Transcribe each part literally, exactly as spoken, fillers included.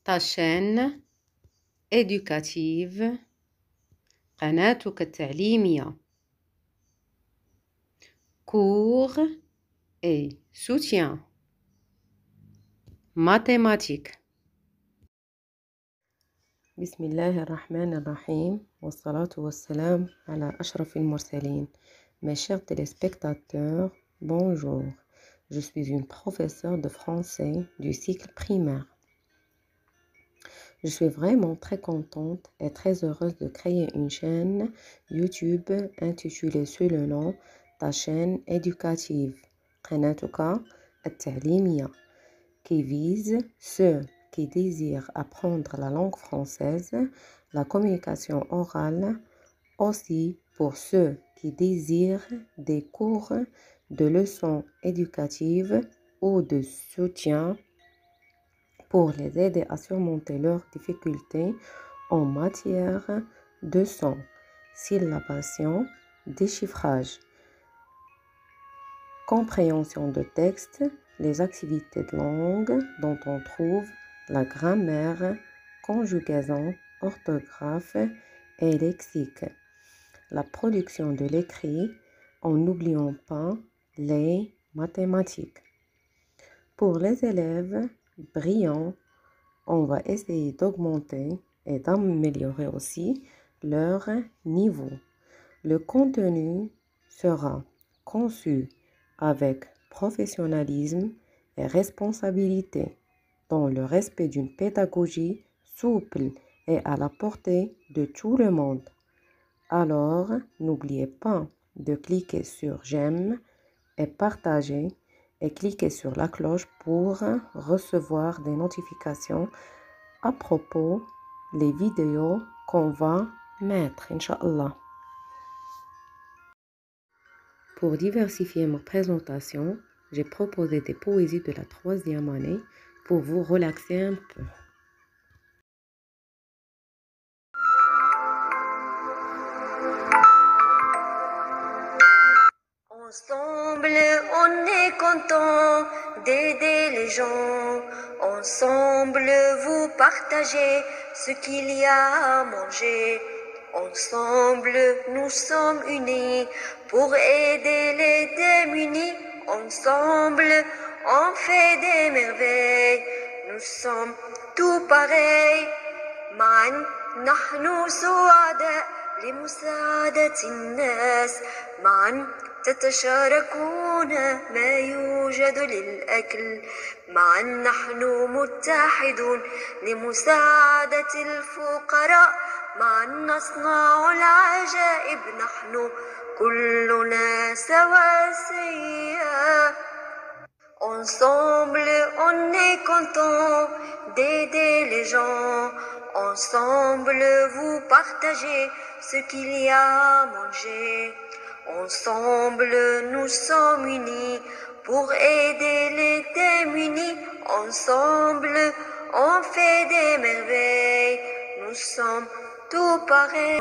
ta chaîne éducative قناتك التعليمية cours et soutien mathématiques. بسم الله الرحمن الرحيم والصلاة والسلام على أشرف المرسلين. Mes chers téléspectateurs, bonjour. Je suis une professeure de français du cycle primaire. Je suis vraiment très contente et très heureuse de créer une chaîne YouTube intitulée sous le nom Ta chaîne éducative, قناتك التعليمية, qui vise ceux qui désirent apprendre la langue française, la communication orale, aussi pour ceux qui désirent des cours de leçons éducatives ou de soutien pour les aider à surmonter leurs difficultés en matière de son, syllabation, déchiffrage, compréhension de texte, les activités de langue dont on trouve la grammaire, conjugaison, orthographe et lexique, la production de l'écrit en n'oubliant pas les mathématiques. Pour les élèves brillants, on va essayer d'augmenter et d'améliorer aussi leur niveau. Le contenu sera conçu avec professionnalisme et responsabilité, dans le respect d'une pédagogie souple et à la portée de tout le monde. Alors, n'oubliez pas de cliquer sur j'aime et partager et cliquez sur la cloche pour recevoir des notifications à propos des vidéos qu'on va mettre, Inch'Allah. Pour diversifier ma présentation, j'ai proposé des poésies de la troisième année pour vous relaxer un peu. Ensemble, on est content d'aider les gens. Ensemble, vous partagez ce qu'il y a à manger. Ensemble, nous sommes unis pour aider les démunis. Ensemble, on fait des merveilles. Nous sommes tous pareils. معا نحن سعداء لمساعدة الناس. معا تتشاركون ما يوجد للأكل. معا نحن متحدون لمساعدة الفقراء. معا نصنع العجائب. نحن كلنا سواسية. Ensemble, on est content d'aider les gens. Ensemble, vous partagez ce qu'il y a à manger. Ensemble, nous sommes unis pour aider les démunis. Ensemble, on fait des merveilles. Nous sommes tous pareils.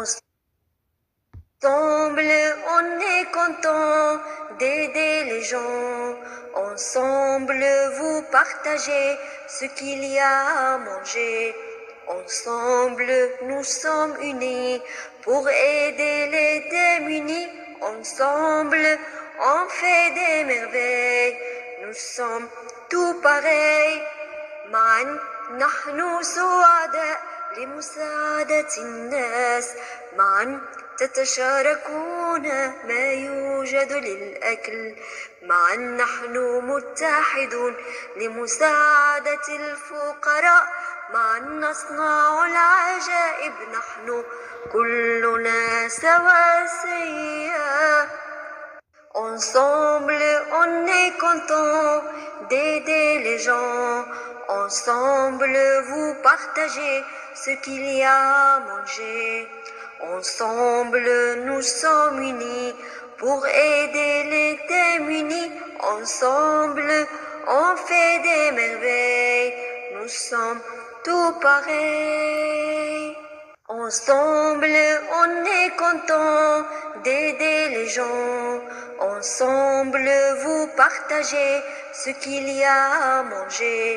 Ensemble, on est content d'aider les gens. Ensemble, vous partagez ce qu'il y a à manger. Ensemble, nous sommes unis pour aider les démunis. Ensemble, on fait des merveilles. Nous sommes tous pareils. معا نحن سعداء لمساعدة الناس. معا تتشاركون ما يوجد للأكل. معا نحن متحدون لمساعدة الفقراء. معا نصنع العجائب. نحن كلنا سواسية. Ensemble, on est content d'aider les gens. Ensemble, vous partagez ce qu'il y a à manger. Ensemble, nous sommes unis pour aider les démunis. Ensemble, on fait des merveilles. Nous sommes tous pareils. Ensemble, on est content d'aider les gens. Ensemble, vous partagez ce qu'il y a à manger.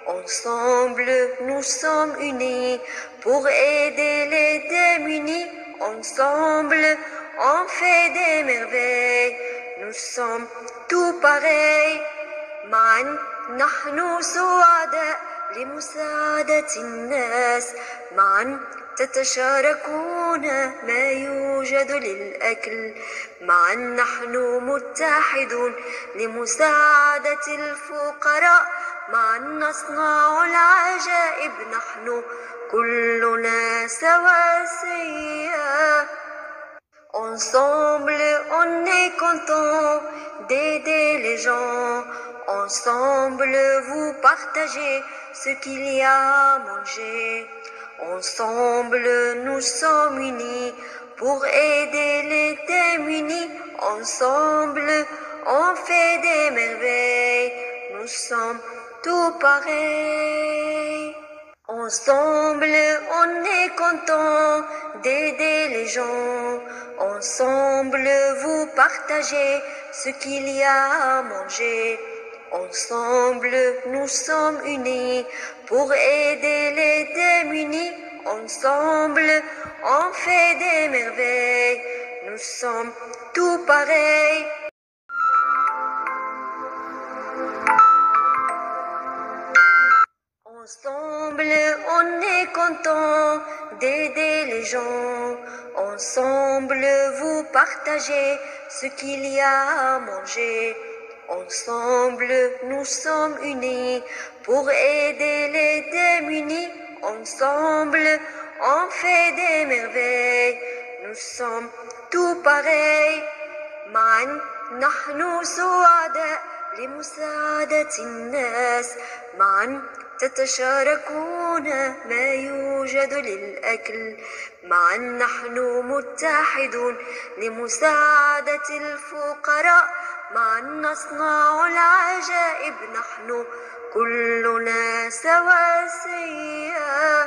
Ensemble, nous sommes unis pour aider les démunis. Ensemble, on fait des merveilles. Nous sommes tout pareils. معا نحن سعداء لمساعدة الناس. معا تتشاركون ما يوجد للأكل. معا نحن متحدون لمساعدة الفقراء. معا نصنع العجائب. نحن كلنا سواسية. Ensemble, on est content d'aider les gens. Ensemble, vous partagez ce qu'il y a à manger. Ensemble, nous sommes unis pour aider les démunis. Ensemble, on fait des merveilles. Nous sommes tout pareils. Ensemble, on est content d'aider les gens. Ensemble, vous partagez ce qu'il y a à manger. Ensemble, nous sommes unis pour aider les démunis. Ensemble, on fait des merveilles. Nous sommes tout pareils. Ensemble, on est content d'aider les gens. Ensemble, vous partagez ce qu'il y a à manger. Ensemble, nous sommes unis pour aider les démunis. Ensemble, on fait des merveilles. Nous sommes tout pareils. معا نحن سعداء لمساعدة الناس. معا تتشاركون ما يوجد للأكل. معا نحن متحدون لمساعدة الفقراء. معا نصنع العجائب. نحن كلنا سواسية.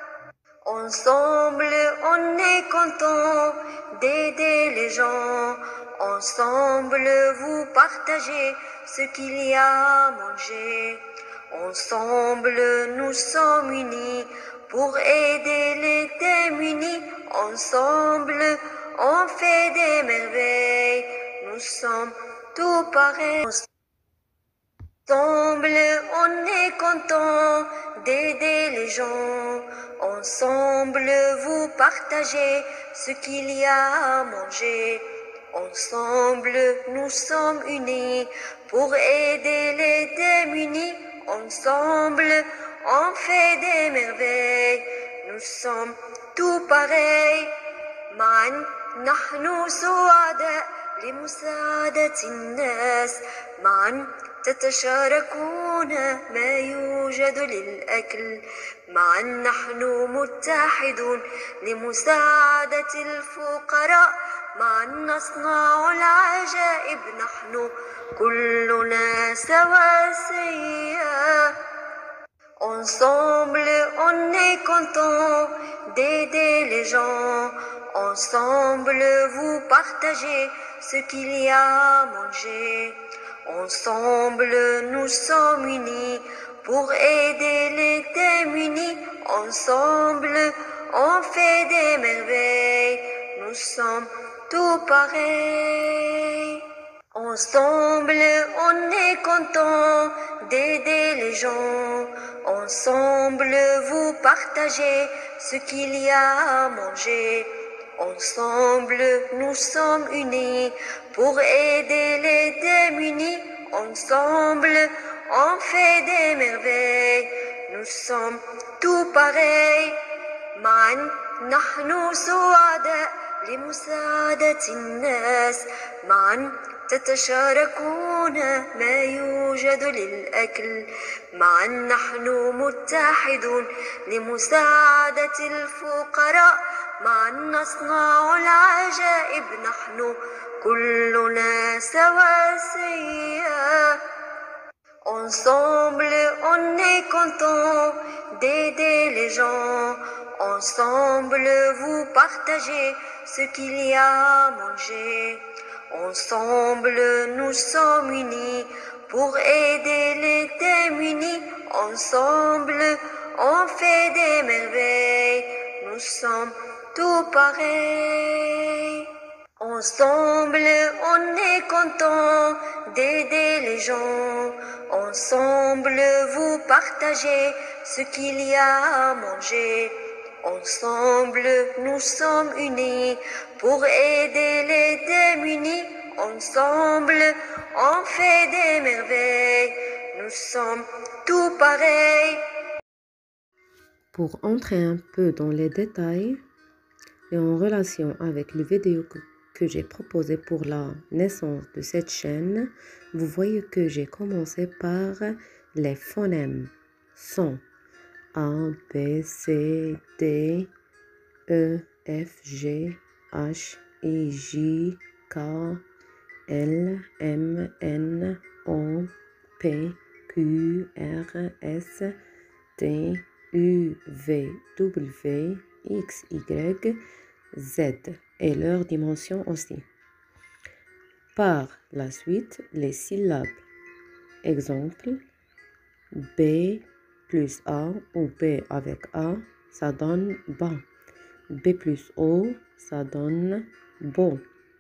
Ensemble, on est content d'aider les gens. Ensemble, vous partagez ce qu'il y a à manger. Ensemble, nous sommes unis pour aider les démunis. Ensemble, on fait des merveilles. Nous sommes tout pareils. Ensemble, on est content d'aider les gens. Ensemble, vous partagez ce qu'il y a à manger. Ensemble, nous sommes unis pour aider les démunis. Ensemble, on fait des merveilles. Nous sommes tout pareils. معا نحن سعداء لمساعدة الناس. معا تتشاركون ما يوجد للأكل. معا نحن متحدون لمساعدة الفقراء. معا نصنع العجائب. نحن كلنا سواسية. Ensemble, on est content d'aider les gens. Ensemble, vous partagez ce qu'il y a à manger. Ensemble, nous sommes unis pour aider les démunis. Ensemble, on fait des merveilles. Nous sommes tout pareils. Ensemble, on est content d'aider les gens. Ensemble, vous partagez ce qu'il y a à manger. Ensemble, nous sommes unis pour aider les démunis. Ensemble, on fait des merveilles. Nous sommes tout pareils. معا نحن سعداء لمساعدة الناس. معا تتشاركون ما يوجد للأكل. معا نحن متحدون لمساعدة الفقراء. معا نصنع العجائب. نحن كلنا سواسية. Ensemble, on est content d'aider les gens. Ensemble, vous partagez ce qu'il y a à manger. Ensemble, nous sommes unis pour aider les démunis. Ensemble, on fait des merveilles. Nous sommes tout pareils. Ensemble, on est content d'aider les gens. Ensemble, vous partagez ce qu'il y a à manger. Ensemble, nous sommes unis pour aider les démunis. Ensemble, on fait des merveilles. Nous sommes tout pareils. Pour entrer un peu dans les détails et en relation avec le vidéo que, que j'ai proposé pour la naissance de cette chaîne, vous voyez que j'ai commencé par les phonèmes son A, B, C, D, E, F, G, H, I, J, K, L, M, N, O, P, Q, R, S, T, U, V, W, X, Y, Z et leur dimension aussi. Par la suite, les syllabes. Exemple, B plus A ou B avec A, ça donne ba. B plus O, ça donne bo.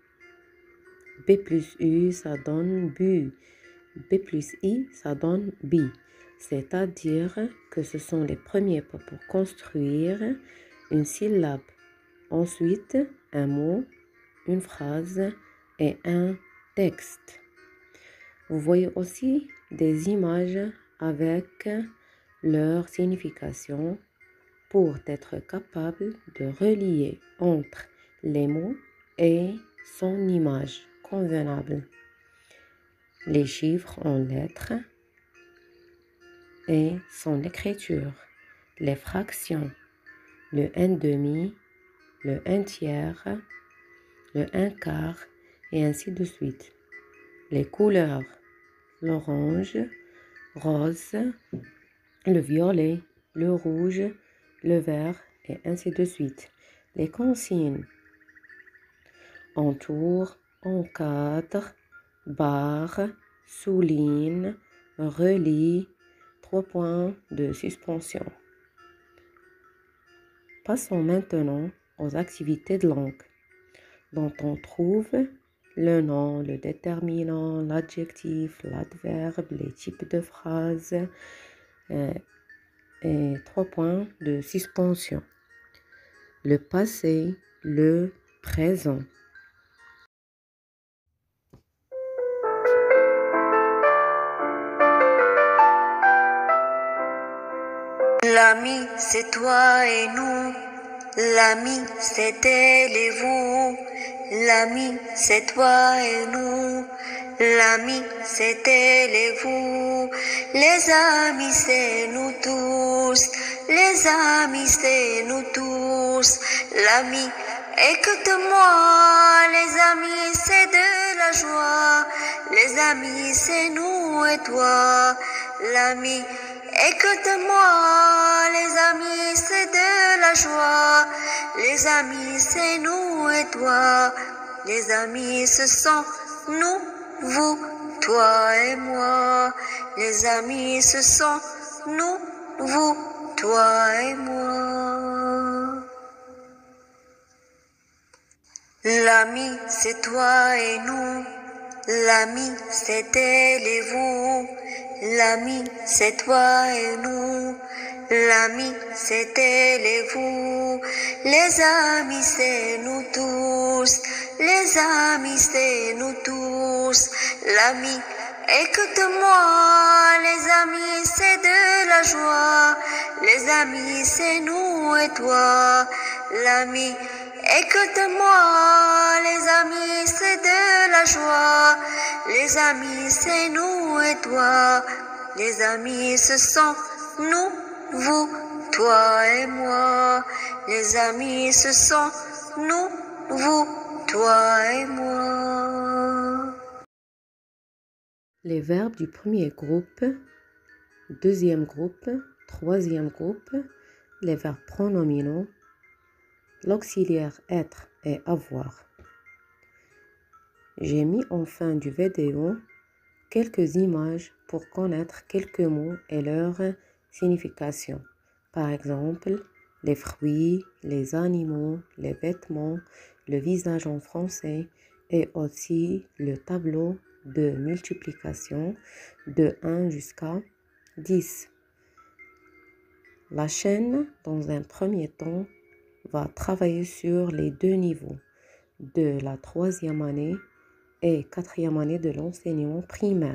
B plus U, ça donne bu. B plus I, ça donne bi. C'est-à-dire que ce sont les premiers pas pour construire une syllabe. Ensuite, un mot, une phrase et un texte. Vous voyez aussi des images avec leur signification pour être capable de relier entre les mots et son image convenable. Les chiffres en lettres et son écriture, les fractions, le un demi, le un tiers, le un quart et ainsi de suite. Les couleurs, l'orange, rose, le violet, le rouge, le vert et ainsi de suite. Les consignes, entoure, encadre, barre, souligne, relie, trois points de suspension. Passons maintenant aux activités de langue, dont on trouve le nom, le déterminant, l'adjectif, l'adverbe, les types de phrases euh, et trois points de suspension. Le passé, le présent. L'ami, c'est toi et nous. L'ami, c'est elle et vous. L'ami, c'est toi et nous. L'ami, c'est elle et vous. Les amis, c'est nous tous. Les amis, c'est nous tous. L'ami, écoute-moi. Les amis, c'est de la joie. Les amis, c'est nous et toi. L'ami, écoute-moi, les amis, c'est de la joie. Les amis, c'est nous et toi. Les amis, ce sont nous, vous, toi et moi. Les amis, ce sont nous, vous, toi et moi. L'ami, c'est toi et nous. L'ami, c'est elle et vous. L'ami, c'est toi et nous. L'ami, c'est elle et vous. Les amis, c'est nous tous. Les amis, c'est nous tous. L'ami, écoute-moi. Les amis, c'est de la joie. Les amis, c'est nous et toi. L'ami, écoute-moi. Les amis, c'est de la joie. Les amis, c'est nous et toi. Les amis, ce sont nous, vous, toi et moi. Les amis, ce sont nous, vous, toi et moi. Les verbes du premier groupe, deuxième groupe, troisième groupe, les verbes pronominaux, l'auxiliaire être et avoir. J'ai mis en fin du vidéo quelques images pour connaître quelques mots et leur signification. Par exemple, les fruits, les animaux, les vêtements, le visage en français et aussi le tableau de multiplication de un jusqu'à dix. La chaîne, dans un premier temps, va travailler sur les deux niveaux de la troisième année et quatrième année de l'enseignement primaire.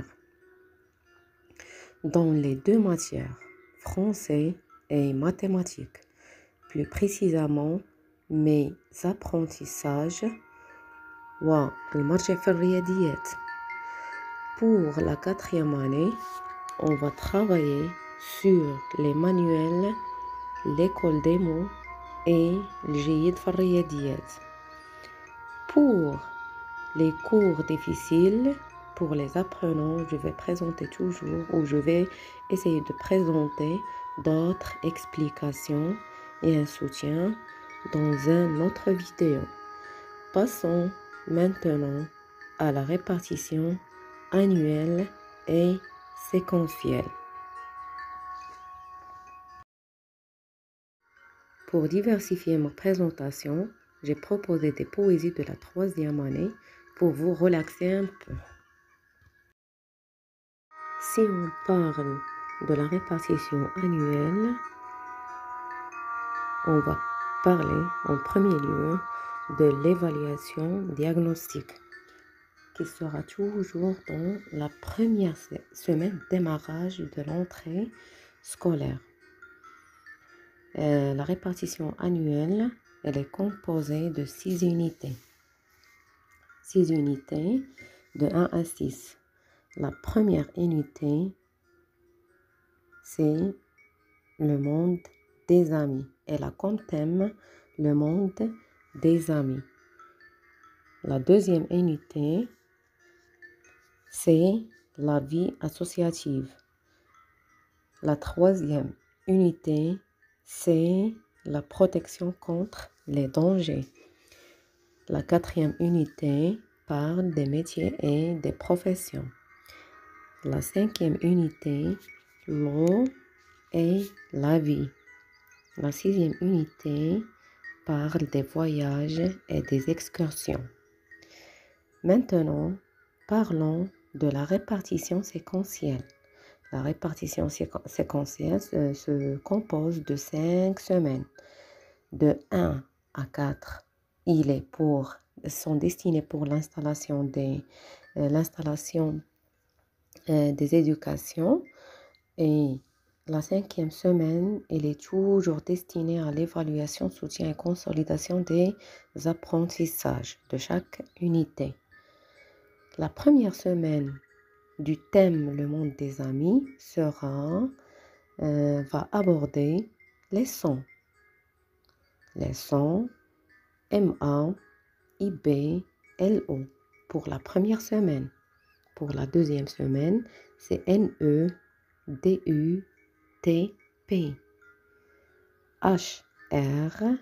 Dans les deux matières, français et mathématiques, plus précisément mes apprentissages والمرجع في الرياضيات. Pour la quatrième année, on va travailler sur les manuels, l'école des mots et الجيد في الرياضيات. Pour les cours difficiles, pour les apprenants, je vais présenter toujours ou je vais essayer de présenter d'autres explications et un soutien dans une autre vidéo. Passons maintenant à la répartition annuelle et séquentielle. Pour diversifier ma présentation, j'ai proposé des poésies de la troisième année pour vous relaxer un peu. Si on parle de la répartition annuelle, on va parler en premier lieu de l'évaluation diagnostique, qui sera toujours dans la première semaine démarrage de l'entrée scolaire. Euh, la répartition annuelle, elle est composée de six unités. six unités de un à six. La première unité, c'est le monde des amis. Elle a comme thème le monde des amis. La deuxième unité, c'est la vie associative. La troisième unité, c'est la protection contre les dangers. La quatrième unité parle des métiers et des professions. La cinquième unité, l'eau et la vie. La sixième unité parle des voyages et des excursions. Maintenant, parlons de la répartition séquentielle. La répartition séquentielle se, se compose de cinq semaines. De un à quatre, il est pour, sont destinés pour l'installation des, euh, l'installation euh, des éducations. Et la cinquième semaine, elle est toujours destinée à l'évaluation, soutien et consolidation des apprentissages de chaque unité. La première semaine du thème Le monde des amis sera, euh, va aborder les sons. Les sons M A, I B, L O pour la première semaine. Pour la deuxième semaine, c'est N E, D U, T, P. H, R,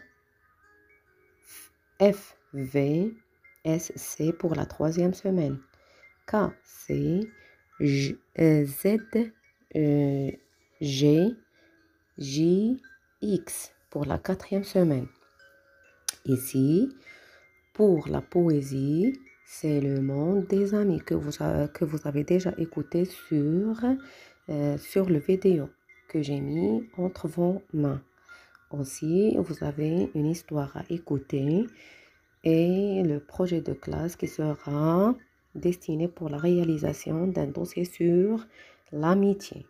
F, V, S, C pour la troisième semaine. K, C, J, euh, Z, euh, G, J, X pour la quatrième semaine. Ici, pour la poésie, c'est le monde des amis que vous, a, que vous avez déjà écouté sur, euh, sur le vidéo que j'ai mis entre vos mains. Aussi, vous avez une histoire à écouter et le projet de classe qui sera destiné pour la réalisation d'un dossier sur l'amitié.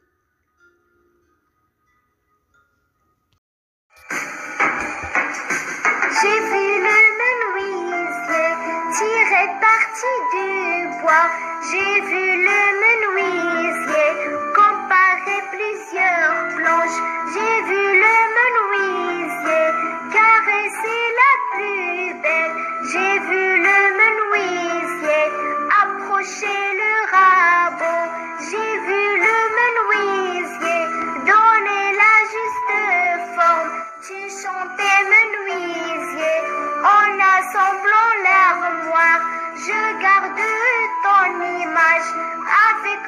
J'ai vu le menuisier tirer parti du bois. J'ai vu le menuisier comparer plusieurs planches. J'ai vu le menuisier caresser la plus belle. J'ai vu le menuisier approcher le rabot. J'ai vu le menuisier donner la juste forme. Tu chantais menuisier en assemblant l'armoire. Je garde ton image avec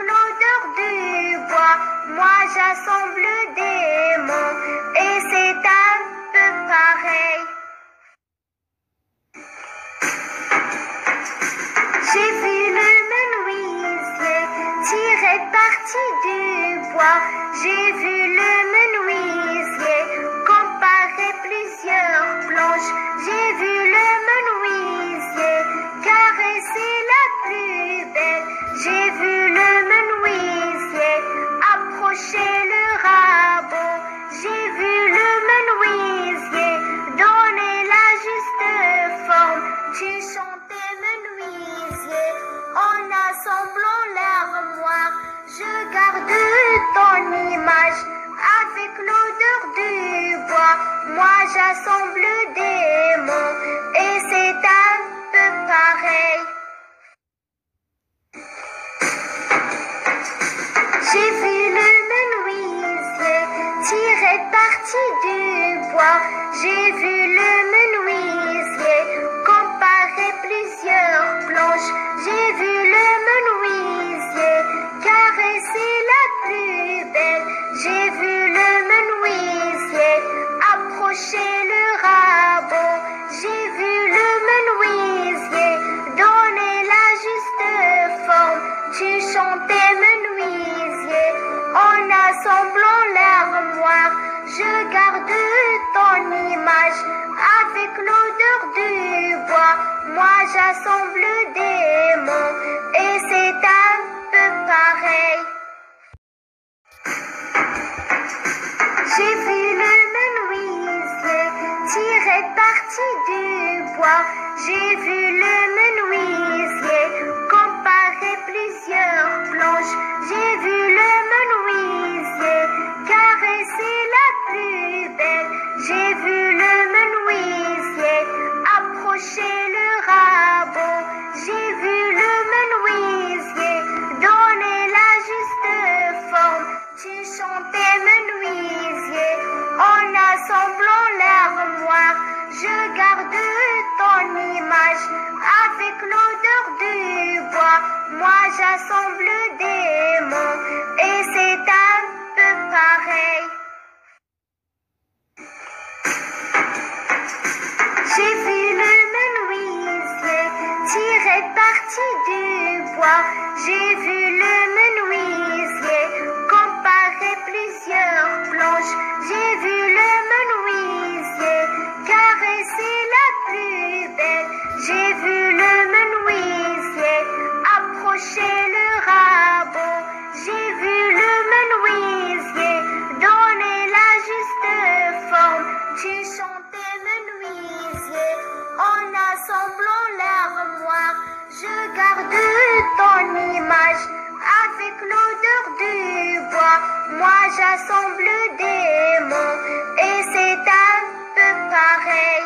j'assemble des mots et c'est un peu pareil. J'ai vu le menuisier tirer parti du bois. J'ai vu le menuisier comparer plusieurs planches. J'ai vu le menuisier caresser la plus belle. J'ai vu le menuisier approcher le rabot. J'ai vu le menuisier donner la juste forme. Tu chantais menuisier en assemblant l'armoire. Je garde ton image avec l'odeur du bois. Moi j'assemble des mots et c'est un peu pareil. J'ai vu le menuisier tirer parti du bois. J'ai vu le menuisier comparer plusieurs planches. J'ai vu le menuisier caresser la plus belle. J'ai vu le menuisier approcher le rabot. J'ai vu le menuisier donner la juste forme. Tu chantais menuisier en assemblant l'armoire. Je garde ton image avec l'odeur du bois. Moi j'assemble des mots et c'est un peu pareil. J'ai vu le menuisier tirer parti du bois. J'ai vu le menuisier comparer plusieurs planches. J'ai vu le menuisier caresser la plus belle. J'ai vu le menuisier approcher le rabot. J'ai vu le menuisier donner la juste forme. Tu chantais menuisier en assemblant l'armoire. Je garde ton image avec l'odeur du bois. Moi j'assemble des mots et c'est un peu pareil. J'ai vu le menuisier tirer parti du bois. J'ai vu le menuisier comparer plusieurs planches. J'ai vu le menuisier caresser la plus belle. J'ai vu le menuisier approcher le rabot. J'ai vu le menuisier donner la juste forme. Tu chantais menuisier en assemblant l'armoire. Je garde ton image avec l'odeur du bois. Moi j'assemble des mots et c'est un peu pareil.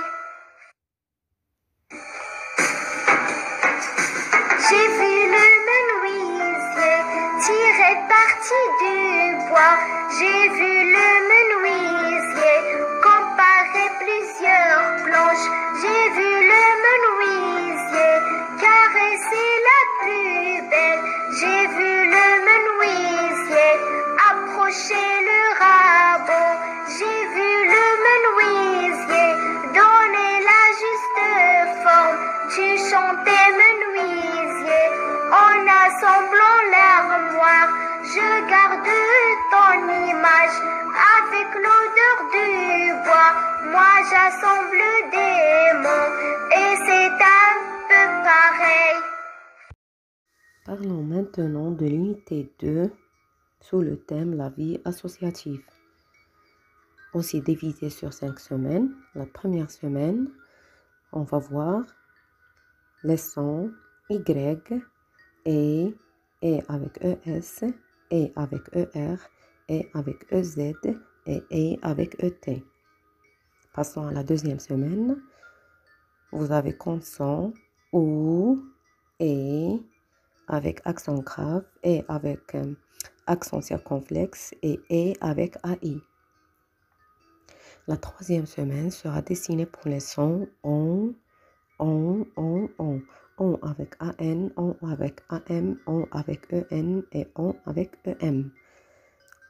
J'ai vu le menuisier tirer parti du bois. J'ai vu le menuisier comparer plusieurs planches. J'ai vu le menuisier caresser la plus belle. J'ai vu le menuisier approcher le rabot. J'ai vu le menuisier donner la juste forme. Tu chantais menuisier en assemblant l'armoire. Je garde ton image avec l'odeur du bois. Moi j'assemble des mots et c'est un peu pareil. Parlons maintenant de l'unité deux sous le thème la vie associative. Aussi divisé sur cinq semaines. La première semaine, on va voir les sons Y, E, E avec E S, E avec E R, E avec E Z et E avec E T. Passons à la deuxième semaine. Vous avez consonne OU, E avec accent grave, E avec euh, accent circonflexe et E avec A I. La troisième semaine sera dessinée pour les sons ON, ON, ON, ON. ON avec A N, ON avec A M, ON avec E N et ON avec E M.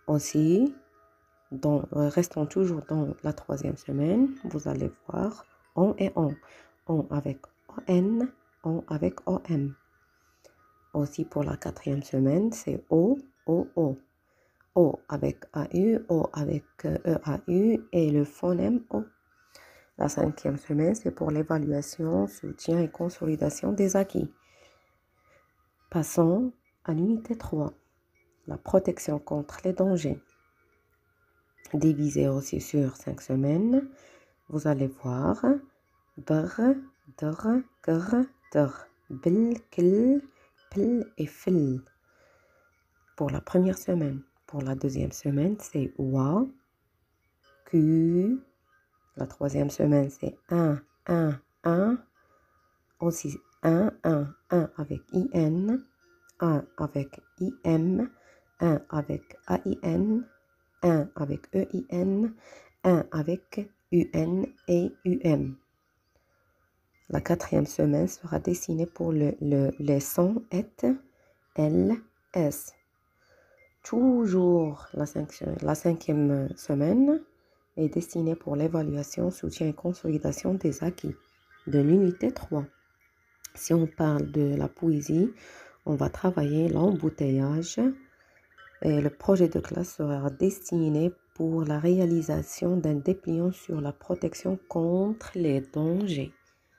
Aussi, dans, restant toujours dans la troisième semaine, vous allez voir on et on. On avec on, on avec om. Aussi pour la quatrième semaine, c'est o, o, o. O avec au, o avec eau et le phonème o. La cinquième semaine, c'est pour l'évaluation, soutien et consolidation des acquis. Passons à l'unité trois, la protection contre les dangers. Divisé aussi sur cinq semaines, vous allez voir br, dr, gr, dr, bil, kil, pil et fil. Pour la première semaine. Pour la deuxième semaine, c'est wa, q. La troisième semaine, c'est un, un, un. Aussi un, un, un avec in, un avec im, un avec ain, un avec ein, un avec un et um. La quatrième semaine sera dessinée pour le, le, les sons et l, s. Toujours la, cinq, la cinquième semaine est destinée pour l'évaluation, soutien et consolidation des acquis de l'unité trois. Si on parle de la poésie, on va travailler l'embouteillage et le projet de classe sera destiné pour la réalisation d'un dépliant sur la protection contre les dangers.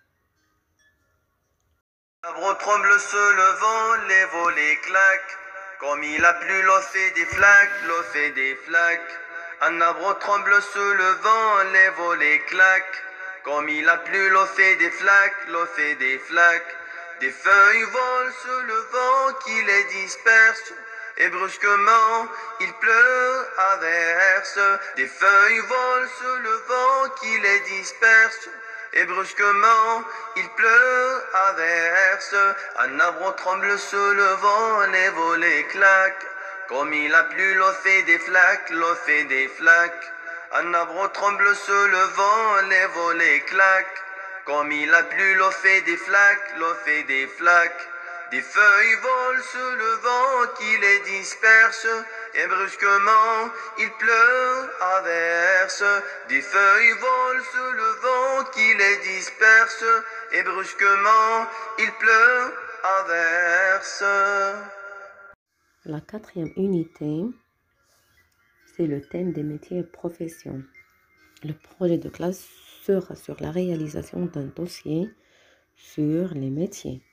L'arbre tremble se levant, les volets claquent. Comme il a plu, l'eau fait des flaques, l'eau fait des flaques. Un arbre tremble se levant, les volets claquent. Comme il a plu, l'eau fait des flaques, l'eau fait des flaques. Des feuilles volent se levant, qui les dispersent. Et brusquement, il pleut à verse. Des feuilles volent se levant, qui les dispersent. Et brusquement, il pleut à verse. Un arbre tremble se levant, les volets claquent. Comme il a plu, l'eau fait des flaques, l'eau fait des flaques. Un arbre tremble se levant, les volets claquent. Comme il a plu, l'eau fait des flaques, l'eau fait des flaques. Des feuilles volent se levant, qui les dispersent. Et brusquement, il pleut à verse. Des feuilles volent se levant, qui les dispersent. Et brusquement, il pleut à verse. La quatrième unité, c'est le thème des métiers et professions. Le projet de classe sera sur la réalisation d'un dossier sur les métiers.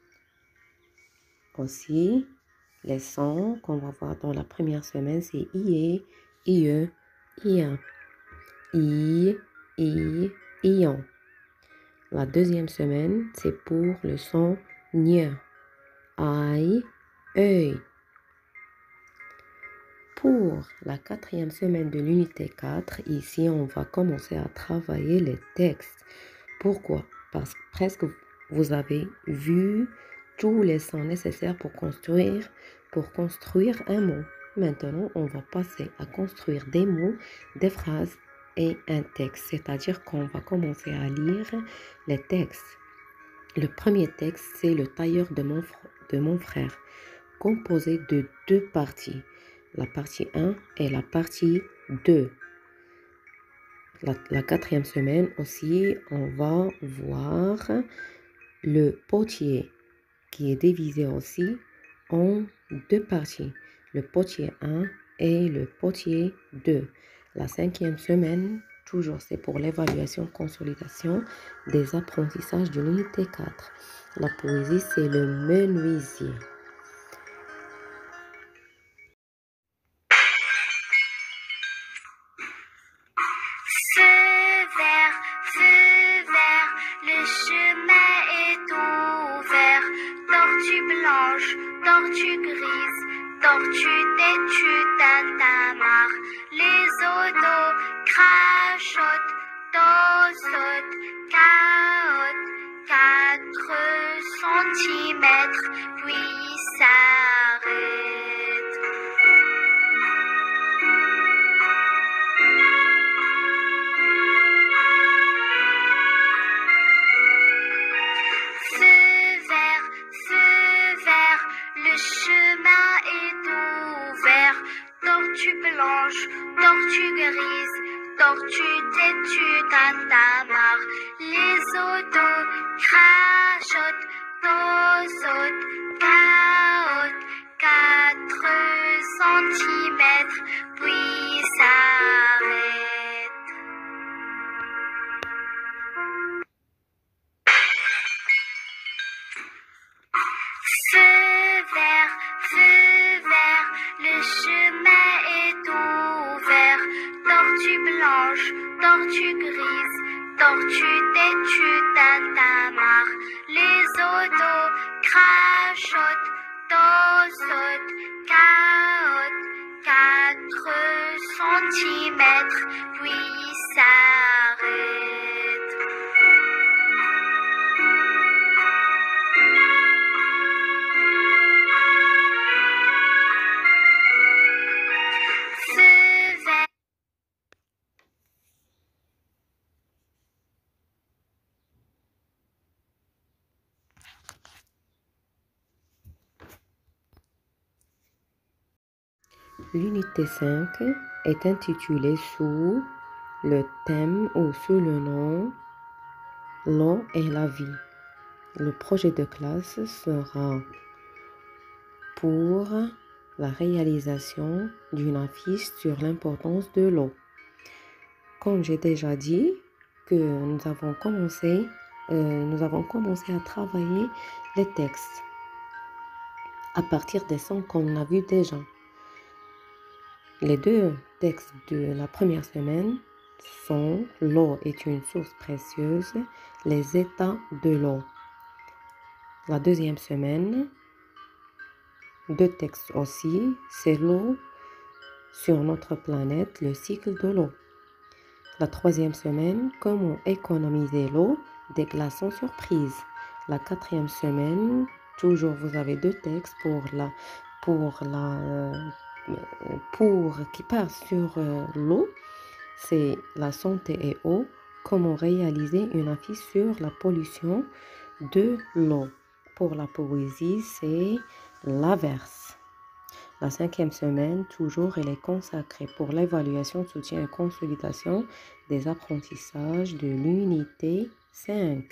Aussi, les sons qu'on va voir dans la première semaine, c'est I E, I E, I A, I, I, Ion. La deuxième semaine, c'est pour le son N, Aïe, œil. Pour la quatrième semaine de l'unité quatre, ici, on va commencer à travailler les textes. Pourquoi? Parce que presque vous avez vu tous les sons nécessaires pour construire, pour construire un mot. Maintenant, on va passer à construire des mots, des phrases et un texte. C'est-à-dire qu'on va commencer à lire les textes. Le premier texte, c'est le tailleur de mon, de mon frère, composé de deux parties. La partie un et la partie deux. La, la quatrième semaine aussi, on va voir le potier qui est divisé aussi en deux parties. Le potier un et le potier deux. La cinquième semaine, toujours c'est pour l'évaluation, consolidation des apprentissages de l'unité quatre. La poésie, c'est le menuisier. Tortue grise, tortue têtue, tintamarre. Les eaux d'eau crachotent, tossotent, cahotent, quatre centimètres, puis s'arrêtent. Feu vert, feu vert, le chemin est ouvert. Tortue blanche, tortue, têtu, tintamarre. Les autos crachotent, tossotent, cahotent, quatre centimètres, puis s'arrêtent. Feu vert, feu vert, le chemin est ouvert. Tortue blanche, tortue grise, tortue têtue, tintamarre. Les autos crachotent, tossotent, cahotent, quatre centimètres, puis s'arrêtent. L'unité cinq est intitulée sous le thème ou sous le nom « L'eau et la vie ». Le projet de classe sera pour la réalisation d'une affiche sur l'importance de l'eau. Comme j'ai déjà dit, que nous avons commencé, euh, nous avons commencé à travailler les textes à partir des sons qu'on a vus déjà. Les deux textes de la première semaine sont « L'eau est une source précieuse, les états de l'eau ». La deuxième semaine, deux textes aussi, c'est « L'eau sur notre planète, le cycle de l'eau ». La troisième semaine, « Comment économiser l'eau, des glaçons surprises ». La quatrième semaine, toujours vous avez deux textes pour la... Pour la pour qui part sur euh, l'eau, c'est la santé et eau, comment réaliser une affiche sur la pollution de l'eau. Pour la poésie, c'est l'averse. La cinquième semaine, toujours, elle est consacrée pour l'évaluation, soutien et consolidation des apprentissages de l'unité cinq.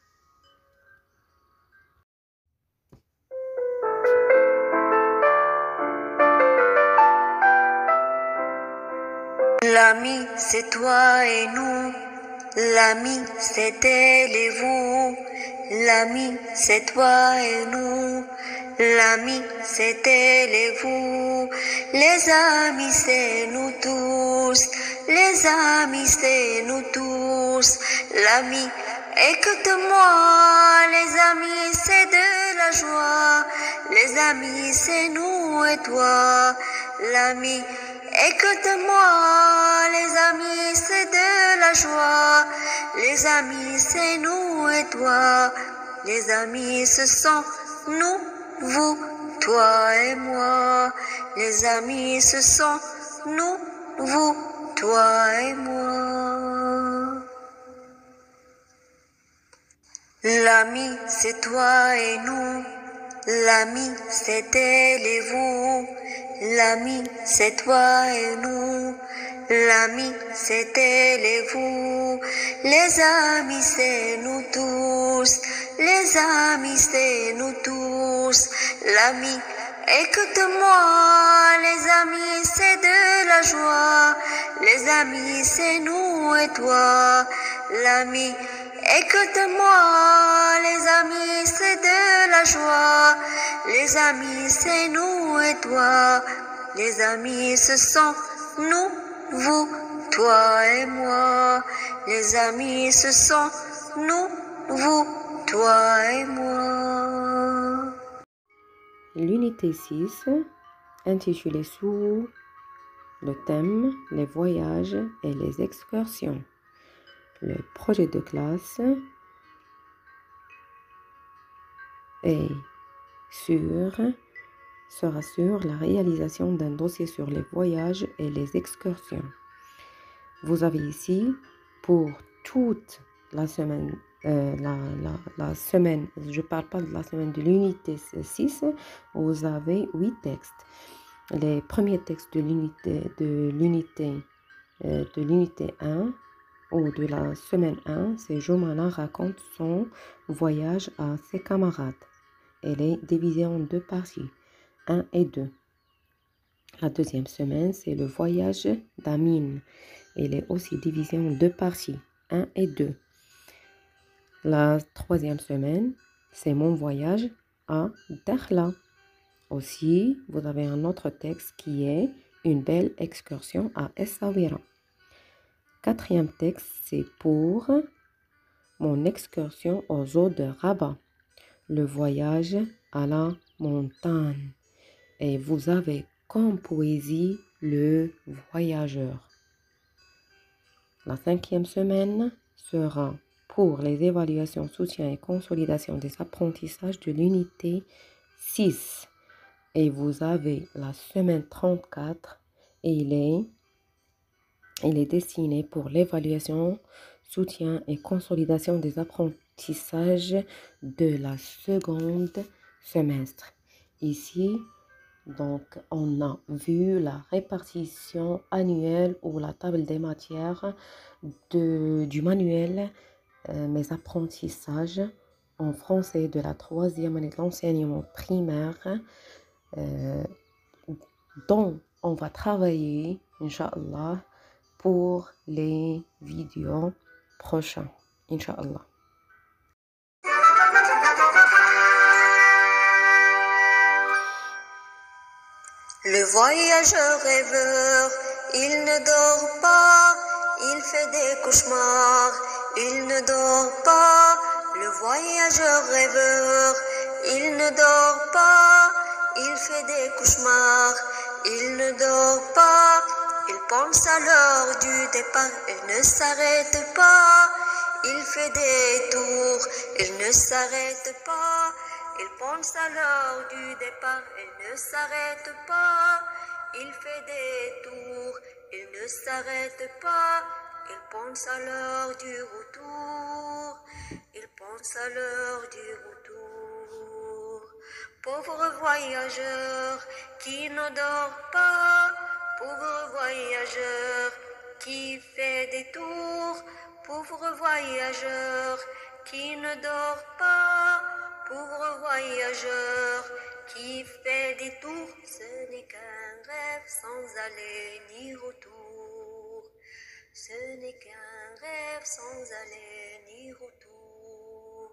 L'ami, c'est toi et nous. L'ami, c'est elle et vous. L'ami, c'est toi et nous. L'ami, c'est elle et vous. Les amis, c'est nous tous. Les amis, c'est nous tous. L'ami, écoute-moi. Les amis, c'est de la joie. Les amis, c'est nous et toi. L'ami, écoute-moi, les amis, c'est de la joie. Les amis, c'est nous et toi. Les amis, ce sont nous, vous, toi et moi. Les amis, ce sont nous, vous, toi et moi. L'ami, c'est toi et nous. L'ami, c'est elle et vous. L'ami, c'est toi et nous. L'ami, c'est elle et vous. Les amis, c'est nous tous. Les amis, c'est nous tous. L'ami, écoute-moi. Les amis, c'est de la joie. Les amis, c'est nous et toi. L'ami, écoute-moi. Les amis, c'est de la joie. Les amis, c'est nous et toi. Les amis, ce sont nous, vous, toi et moi. Les amis, ce sont nous, vous, toi et moi. L'unité six, intitulée sous le thème « Les voyages et les excursions ». Le projet de classe est sur, sera sur la réalisation d'un dossier sur les voyages et les excursions. Vous avez ici, pour toute la semaine, euh, la, la, la semaine, je ne parle pas de la semaine de l'unité six, vous avez huit textes. Les premiers textes de l'unité de l'unité euh, de l'unité un ou de la semaine un, c'est Jomana raconte son voyage à ses camarades. Elle est divisée en deux parties, un et deux. La deuxième semaine, c'est le voyage d'Amine. Elle est aussi divisée en deux parties, un et deux. La troisième semaine, c'est mon voyage à Dakhla. Aussi, vous avez un autre texte qui est une belle excursion à Essaouira. Quatrième texte, c'est pour mon excursion aux eaux de Rabat, le voyage à la montagne. Et vous avez comme poésie le voyageur. La cinquième semaine sera pour les évaluations, soutien et consolidation des apprentissages de l'unité six. Et vous avez la semaine trente-quatre et il est, il est destiné pour l'évaluation, soutien et consolidation des apprentissages de la seconde semestre. Ici, donc, on a vu la répartition annuelle ou la table des matières de, du manuel euh, Mes apprentissages en français de la troisième année de l'enseignement primaire euh, dont on va travailler, Inch'Allah, pour les vidéos prochains, Inch'Allah. Le voyageur rêveur, il ne dort pas, il fait des cauchemars, il ne dort pas. Le voyageur rêveur, il ne dort pas, il fait des cauchemars, il ne dort pas. Il pense à l'heure du départ, il ne s'arrête pas. Il fait des tours, il ne s'arrête pas. Il pense à l'heure du départ, il ne s'arrête pas. Il fait des tours, il ne s'arrête pas. Il pense à l'heure du retour. Il pense à l'heure du retour. Pauvre voyageur qui ne dort pas. Pauvre voyageur qui fait des tours. Pauvre voyageur qui ne dort pas. Pauvre voyageur qui fait des tours, ce n'est qu'un rêve sans aller ni retour. Ce n'est qu'un rêve sans aller ni retour.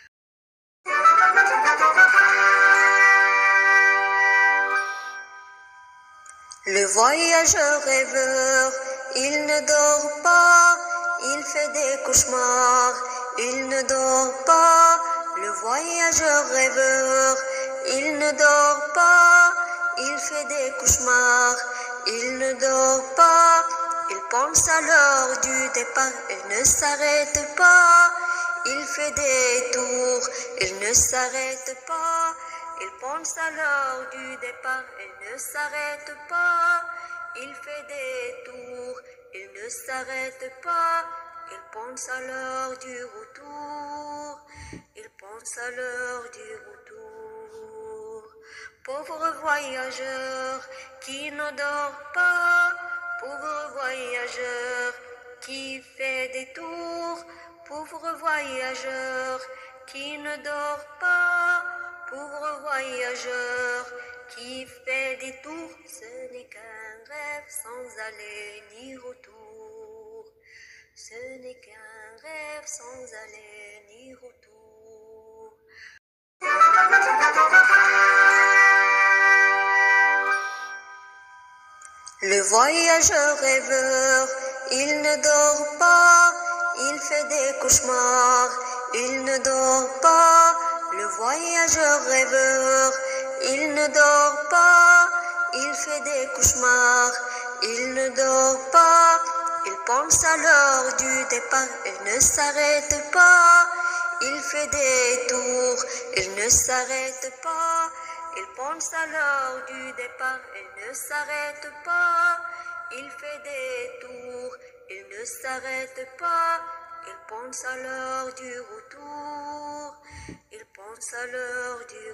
Le voyageur rêveur, il ne dort pas, il fait des cauchemars, il ne dort pas. Le voyageur rêveur, il ne dort pas, il fait des cauchemars, il ne dort pas. Il pense à l'heure du départ, il ne s'arrête pas. Il fait des tours, il ne s'arrête pas. Il pense à l'heure du départ, il ne s'arrête pas. Il fait des tours, il ne s'arrête pas. Il pense à l'heure du retour. Il pense à l'heure du retour. Pauvre voyageur qui ne dort pas. Pauvre voyageur qui fait des tours. Pauvre voyageur qui ne dort pas. Pauvre voyageur qui fait des tours, ce n'est qu'un rêve sans aller ni retour. Ce n'est qu'un rêve sans aller ni retour. Le voyageur rêveur, il ne dort pas, il fait des cauchemars, il ne dort pas. Le voyageur rêveur, il ne dort pas, il fait des cauchemars, il ne dort pas. Il pense à l'heure du départ, il ne s'arrête pas. Il fait des tours, il ne s'arrête pas. Il pense à l'heure du départ, il ne s'arrête pas. Il fait des tours, il ne s'arrête pas. Il pense à l'heure du retour. Il pense à l'heure du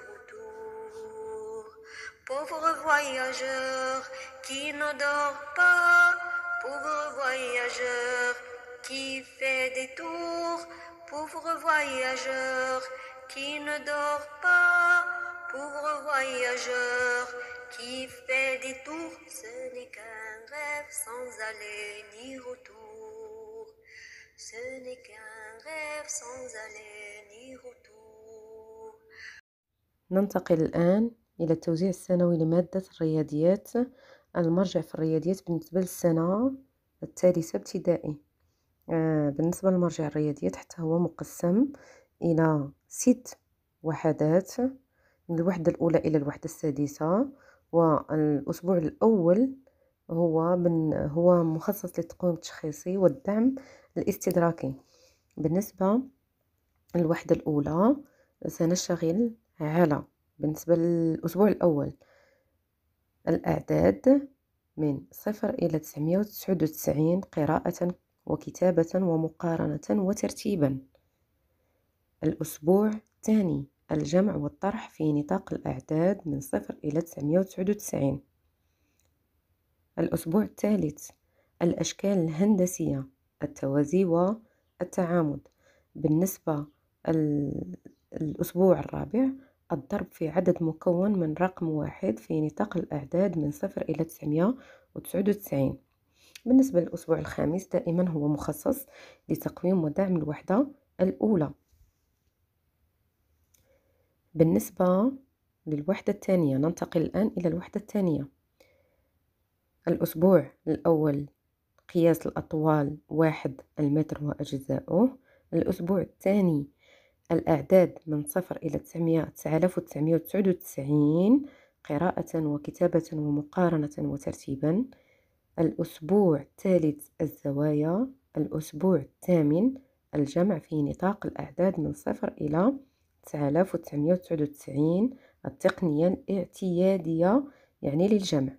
retour. Pauvre voyageur qui ne dort pas. Pauvre voyageur qui fait des tours, pauvre voyageur qui ne dort pas, pauvre voyageur qui fait des tours, ce n'est qu'un rêve sans aller ni retour, ce n'est qu'un rêve sans aller ni retour. ننتقل الآن إلى التوزيع السنوي لمادة الرياضيات. المرجع في الرياضيات بالنسبة للسنة الثالثة ابتدائي. آه بالنسبة لمرجع الرياضيات حتى هو مقسم إلى ست وحدات، من الوحدة الأولى إلى الوحدة السادسة. والأسبوع الأول هو من هو مخصص للتقويم التشخيصي والدعم الاستدراكي. بالنسبة للوحدة الأولى سنشتغل على بالنسبة للأسبوع الأول الأعداد من صفر إلى تسعمائة وتسعة وتسعين قراءة وكتابة ومقارنة وترتيبا. الأسبوع الثاني الجمع والطرح في نطاق الأعداد من صفر إلى تسعمائة وتسعة وتسعين. الأسبوع الثالث الأشكال الهندسية، التوازي والتعامد. بالنسبة الأسبوع الرابع الضرب في عدد مكون من رقم واحد في نطاق الأعداد من صفر إلى تسعمائة وتسعة وتسعين. بالنسبة للأسبوع الخامس دائما هو مخصص لتقويم ودعم الوحدة الأولى. بالنسبة للوحدة الثانية ننتقل الآن إلى الوحدة الثانية. الأسبوع الأول قياس الأطوال واحد المتر وأجزاؤه. الأسبوع الثاني الأعداد من صفر إلى تسعمائة تسعة آلاف وتسعمائة وتسعة وتسعين قراءة وكتابة ومقارنة وترتيبا. الأسبوع الثالث الزوايا. الأسبوع الثامن الجمع في نطاق الأعداد من صفر إلى تسعة آلاف وتسعمائة وتسعة وتسعين التقنية الاعتيادية يعني للجمع.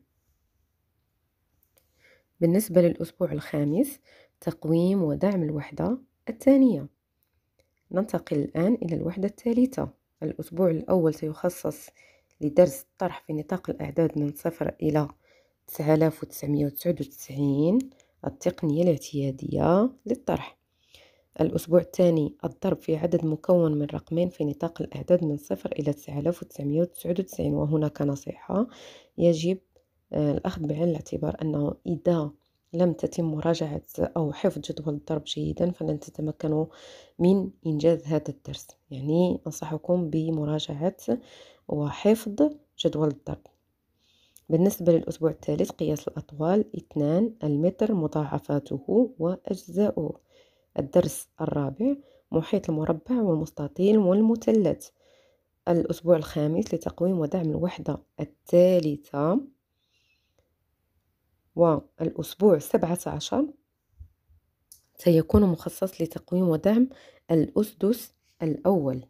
بالنسبة للأسبوع الخامس تقويم ودعم الوحدة الثانية. ننتقل الآن إلى الوحدة الثالثة. الأسبوع الأول سيخصص لدرس الطرح في نطاق الأعداد من صفر إلى تسعة آلاف وتسعمائة وتسعة وتسعين التقنية الاعتيادية للطرح. الأسبوع الثاني الضرب في عدد مكون من رقمين في نطاق الأعداد من صفر إلى تسعة آلاف وتسعمائة وتسعة وتسعين. وهناك نصيحة، يجب الأخذ بعين الاعتبار أنه إذا لم تتم مراجعة أو حفظ جدول الضرب جيدا فلن تتمكنوا من إنجاز هذا الدرس. يعني أنصحكم بمراجعة وحفظ جدول الضرب. بالنسبة للأسبوع الثالث قياس الأطوال اثنان المتر مضاعفاته وأجزاؤه. الدرس الرابع محيط المربع والمستطيل والمثلث. الأسبوع الخامس لتقويم ودعم الوحدة الثالثة. والأسبوع السابع عشر سيكون مخصص لتقويم ودعم الأسدس الأول.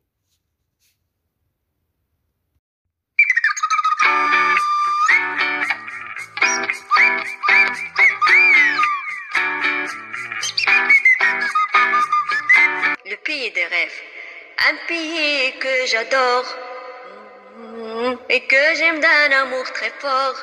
Le pays des rêves, un pays que j'adore et que j'aime d'un amour très fort.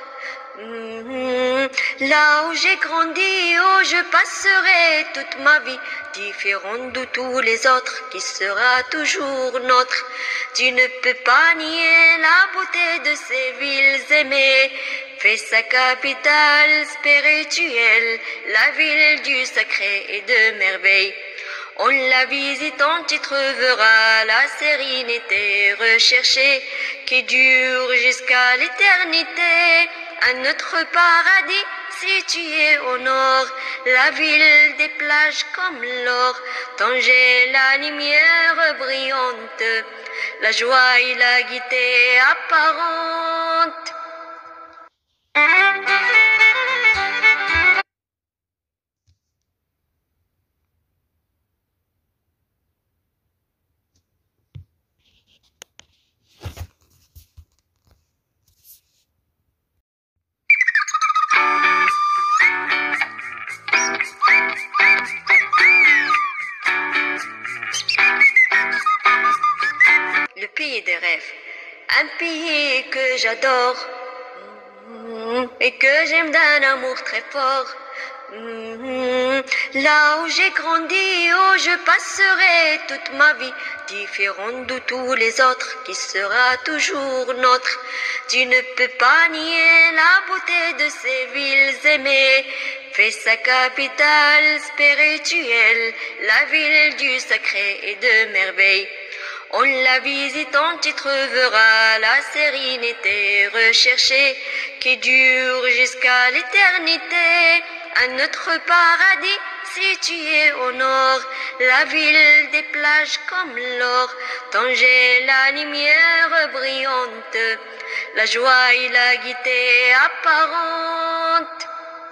Là où j'ai grandi, où je passerai toute ma vie, différente de tous les autres, qui sera toujours nôtre. Tu ne peux pas nier la beauté de ces villes aimées, fait sa capitale spirituelle, la ville du sacré et de merveille. En la visitant, tu trouveras la sérénité recherchée qui dure jusqu'à l'éternité. Un autre paradis situé au nord, la ville des plages comme l'or, Tanger la lumière brillante, la joie et la gaieté apparente. Le pays des rêves, un pays que j'adore et que j'aime d'un amour très fort. Mhm. Là où j'ai grandi, où je passerai toute ma vie, différente de tous les autres, qui sera toujours nôtre. Tu ne peux pas nier la beauté de ces villes aimées. Fais sa capitale spirituelle, la ville du sacré et de merveille. En la visitant, tu trouveras la sérénité recherchée qui dure jusqu'à l'éternité. Un autre paradis situé au nord, la ville des plages comme l'or. Tanger la lumière brillante, la joie et la gaieté apparente.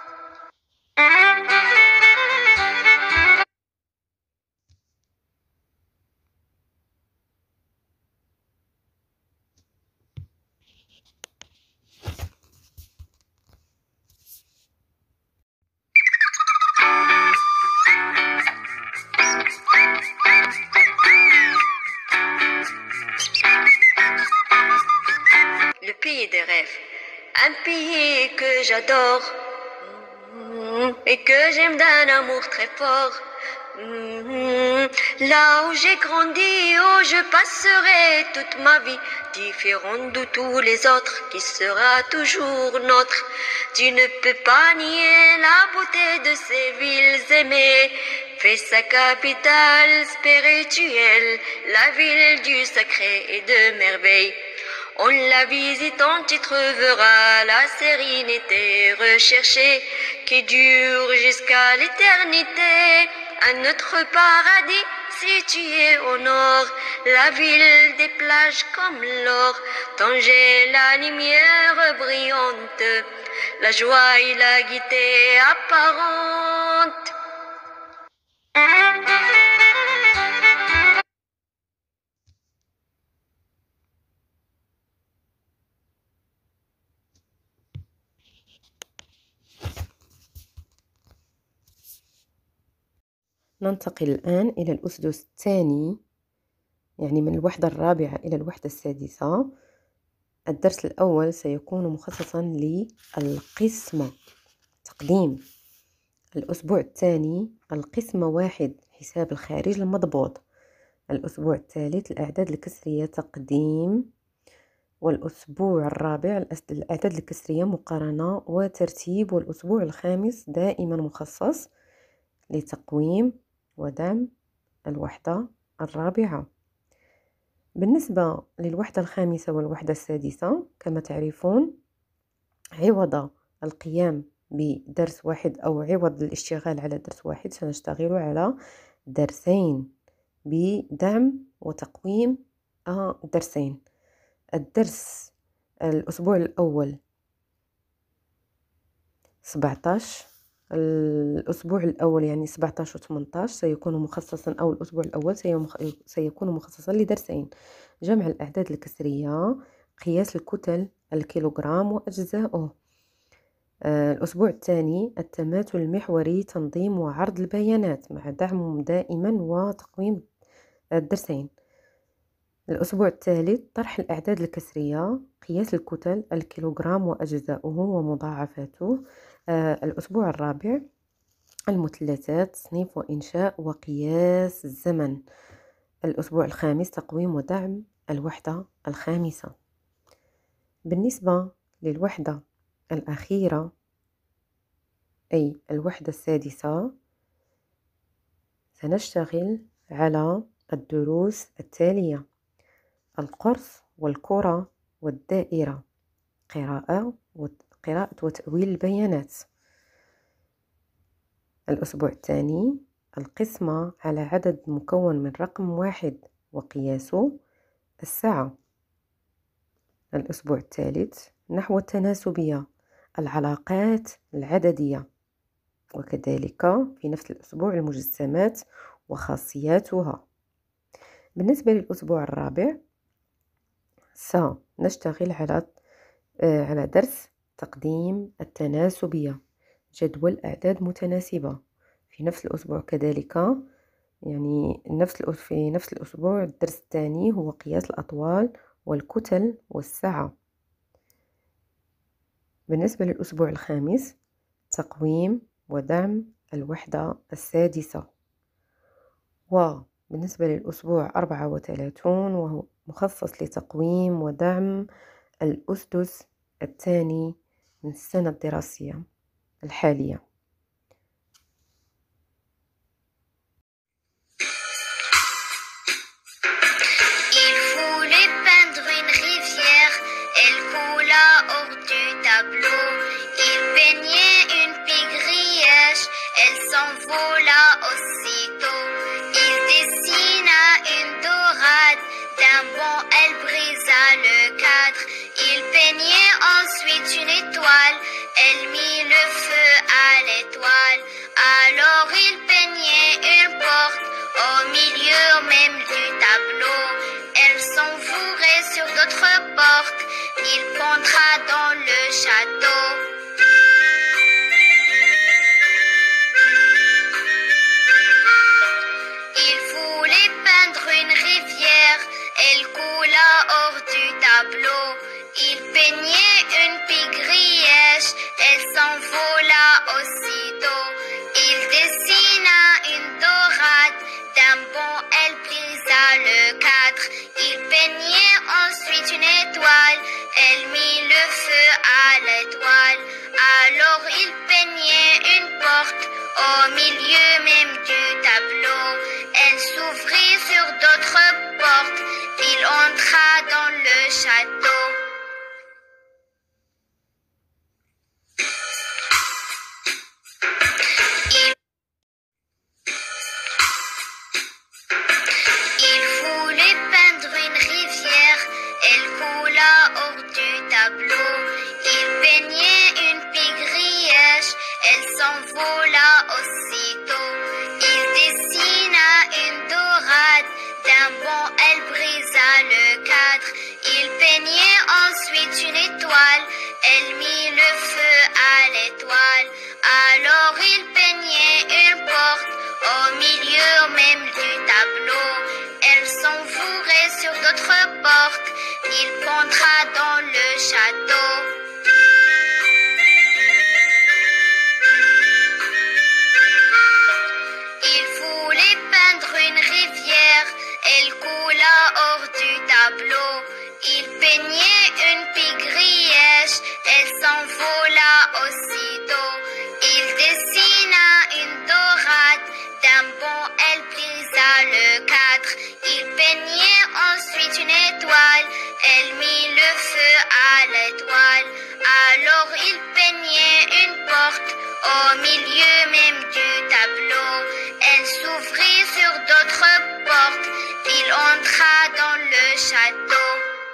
Le pays des rêves, un pays que j'adore et que j'aime d'un amour très fort. Là où j'ai grandi, où je passerai toute ma vie, différente de tous les autres, qui sera toujours nôtre. Tu ne peux pas nier la beauté de ces villes aimées. Fais sa capitale spirituelle, la ville du sacré et de merveille. En la visitant, tu trouveras la sérénité recherchée qui dure jusqu'à l'éternité. Un autre paradis situé au nord, la ville des plages comme l'or. Tanger la lumière brillante, la joie et la gaieté apparente. ننتقل الآن إلى الأسدس الثاني، يعني من الوحدة الرابعة إلى الوحدة السادسة. الدرس الأول سيكون مخصصا للقسمة، تقديم. الأسبوع الثاني القسمة واحد، حساب الخارج المضبوط. الأسبوع الثالث الأعداد الكسرية، تقديم. والأسبوع الرابع الأعداد الكسرية، مقارنة وترتيب. والأسبوع الخامس دائما مخصص لتقويم ودعم الوحدة الرابعة. بالنسبة للوحدة الخامسة والوحدة السادسة، كما تعرفون، عوض القيام بدرس واحد أو عوض الاشتغال على درس واحد سنشتغل على درسين بدعم وتقويم درسين. الدرس الأسبوع الأول سبعتاش، الأسبوع الأول يعني سبعتاش و ثمنتاش سيكون مخصصا، أو الأسبوع الأول سيكون مخصصا لدرسين: جمع الأعداد الكسرية، قياس الكتل، الكيلوغرام وأجزاؤه. الأسبوع الثاني التماثل المحوري، تنظيم وعرض البيانات مع دعم دائما وتقويم الدرسين. الأسبوع الثالث طرح الأعداد الكسرية، قياس الكتل، الكيلوغرام وأجزاؤه ومضاعفاته. الأسبوع الرابع المثلثات، تصنيف وإنشاء وقياس الزمن. الأسبوع الخامس تقويم ودعم الوحدة الخامسة. بالنسبة للوحدة الأخيرة أي الوحدة السادسة، سنشتغل على الدروس التالية: القرص والكرة والدائرة، قراءة قراءة وتأويل البيانات. الأسبوع الثاني القسمة على عدد مكون من رقم واحد وقياسه، الساعة. الأسبوع الثالث نحو التناسبية، العلاقات العددية. وكذلك في نفس الأسبوع المجسمات وخاصياتها. بالنسبة للأسبوع الرابع سنشتغل على على درس تقديم التناسبية، جدول أعداد متناسبة. في نفس الأسبوع كذلك، يعني نفس في نفس الأسبوع الدرس الثاني هو قياس الأطوال والكتل والسعة. بالنسبة للأسبوع الخامس تقويم ودعم الوحدة السادسة. وبالنسبة للأسبوع أربعة وثلاثون وهو مخصص لتقويم ودعم الأسدس الثاني من السنة الدراسية الحالية. Il voulait peindre une rivière, elle coula hors du tableau. Il peignait une pigrièche, elle s'envola aussitôt. Il dessina une dorade, d'un bond elle brisa le cadre. Il peignait ensuite une étoile, elle mit le feu à l'étoile. Alors il peignait une porte au milieu même du tableau. Elle s'enfourrait sur d'autres portes, il entra dans le château. Il voulait peindre une rivière, elle coula hors du tableau. Il peignait une pigrièche, elle s'envola aussitôt. Il dessina une dorade, d'un bond elle brisa le cadre. Il peignait ensuite une étoile, elle mit le feu à l'étoile. Alors il peignait une porte au milieu même du tableau. Elle s'ouvrit sur d'autres portes, il entra dans le château. Il, il voulait peindre une rivière, elle coula hors du tableau. Il peignait une pigrièche, elle s'envola aussitôt. Il dessina une dorade, d'un bond elle brisa le cadre. Il peignait ensuite une étoile, elle mit le feu à l'étoile. Alors il peignait une porte au milieu même du tableau. Elle s'enfourrait sur d'autres portes, il entra dans le château. Il voulait peindre une rivière, elle coula hors du tableau. Il peignait une pigrièche, elle s'envola aussitôt. Il dessina une dorade, d'un bond elle brisa le cadre. Il peignait ensuite une étoile, elle mit le feu à l'étoile. Alors il peignait une porte au milieu même du tableau. Elle s'ouvrit sur d'autres portes, il entra dans le château.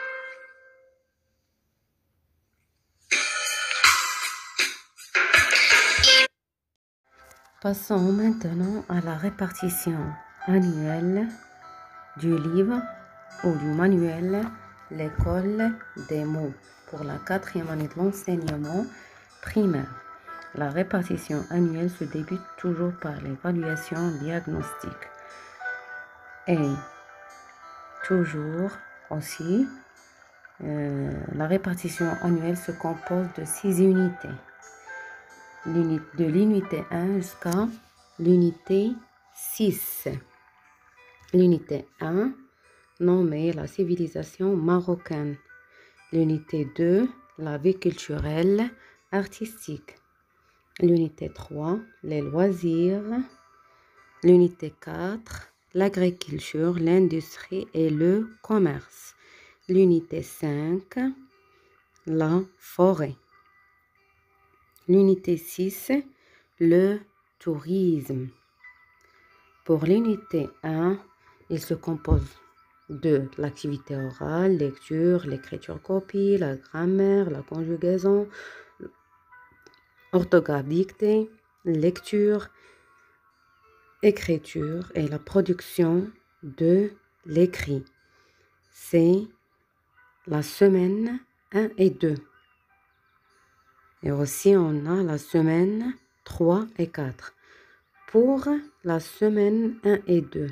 Il... Passons maintenant à la répartition annuelle du livre ou du manuel L'école des mots pour la quatrième année de l'enseignement primaire. La répartition annuelle se débute toujours par l'évaluation diagnostique. Et toujours aussi, euh, la répartition annuelle se compose de six unités. De l'unité un jusqu'à l'unité six. L'unité un, nommée la civilisation marocaine. L'unité deux, la vie culturelle artistique. L'unité trois, les loisirs. L'unité quatre, l'agriculture, l'industrie et le commerce. L'unité cinq, la forêt. L'unité six, le tourisme. Pour l'unité un, il se compose de l'activité orale, lecture, l'écriture copie, la grammaire, la conjugaison, orthographe dictée, lecture, écriture et la production de l'écrit. C'est la semaine un et deux. Et aussi, on a la semaine trois et quatre. Pour la semaine un et deux,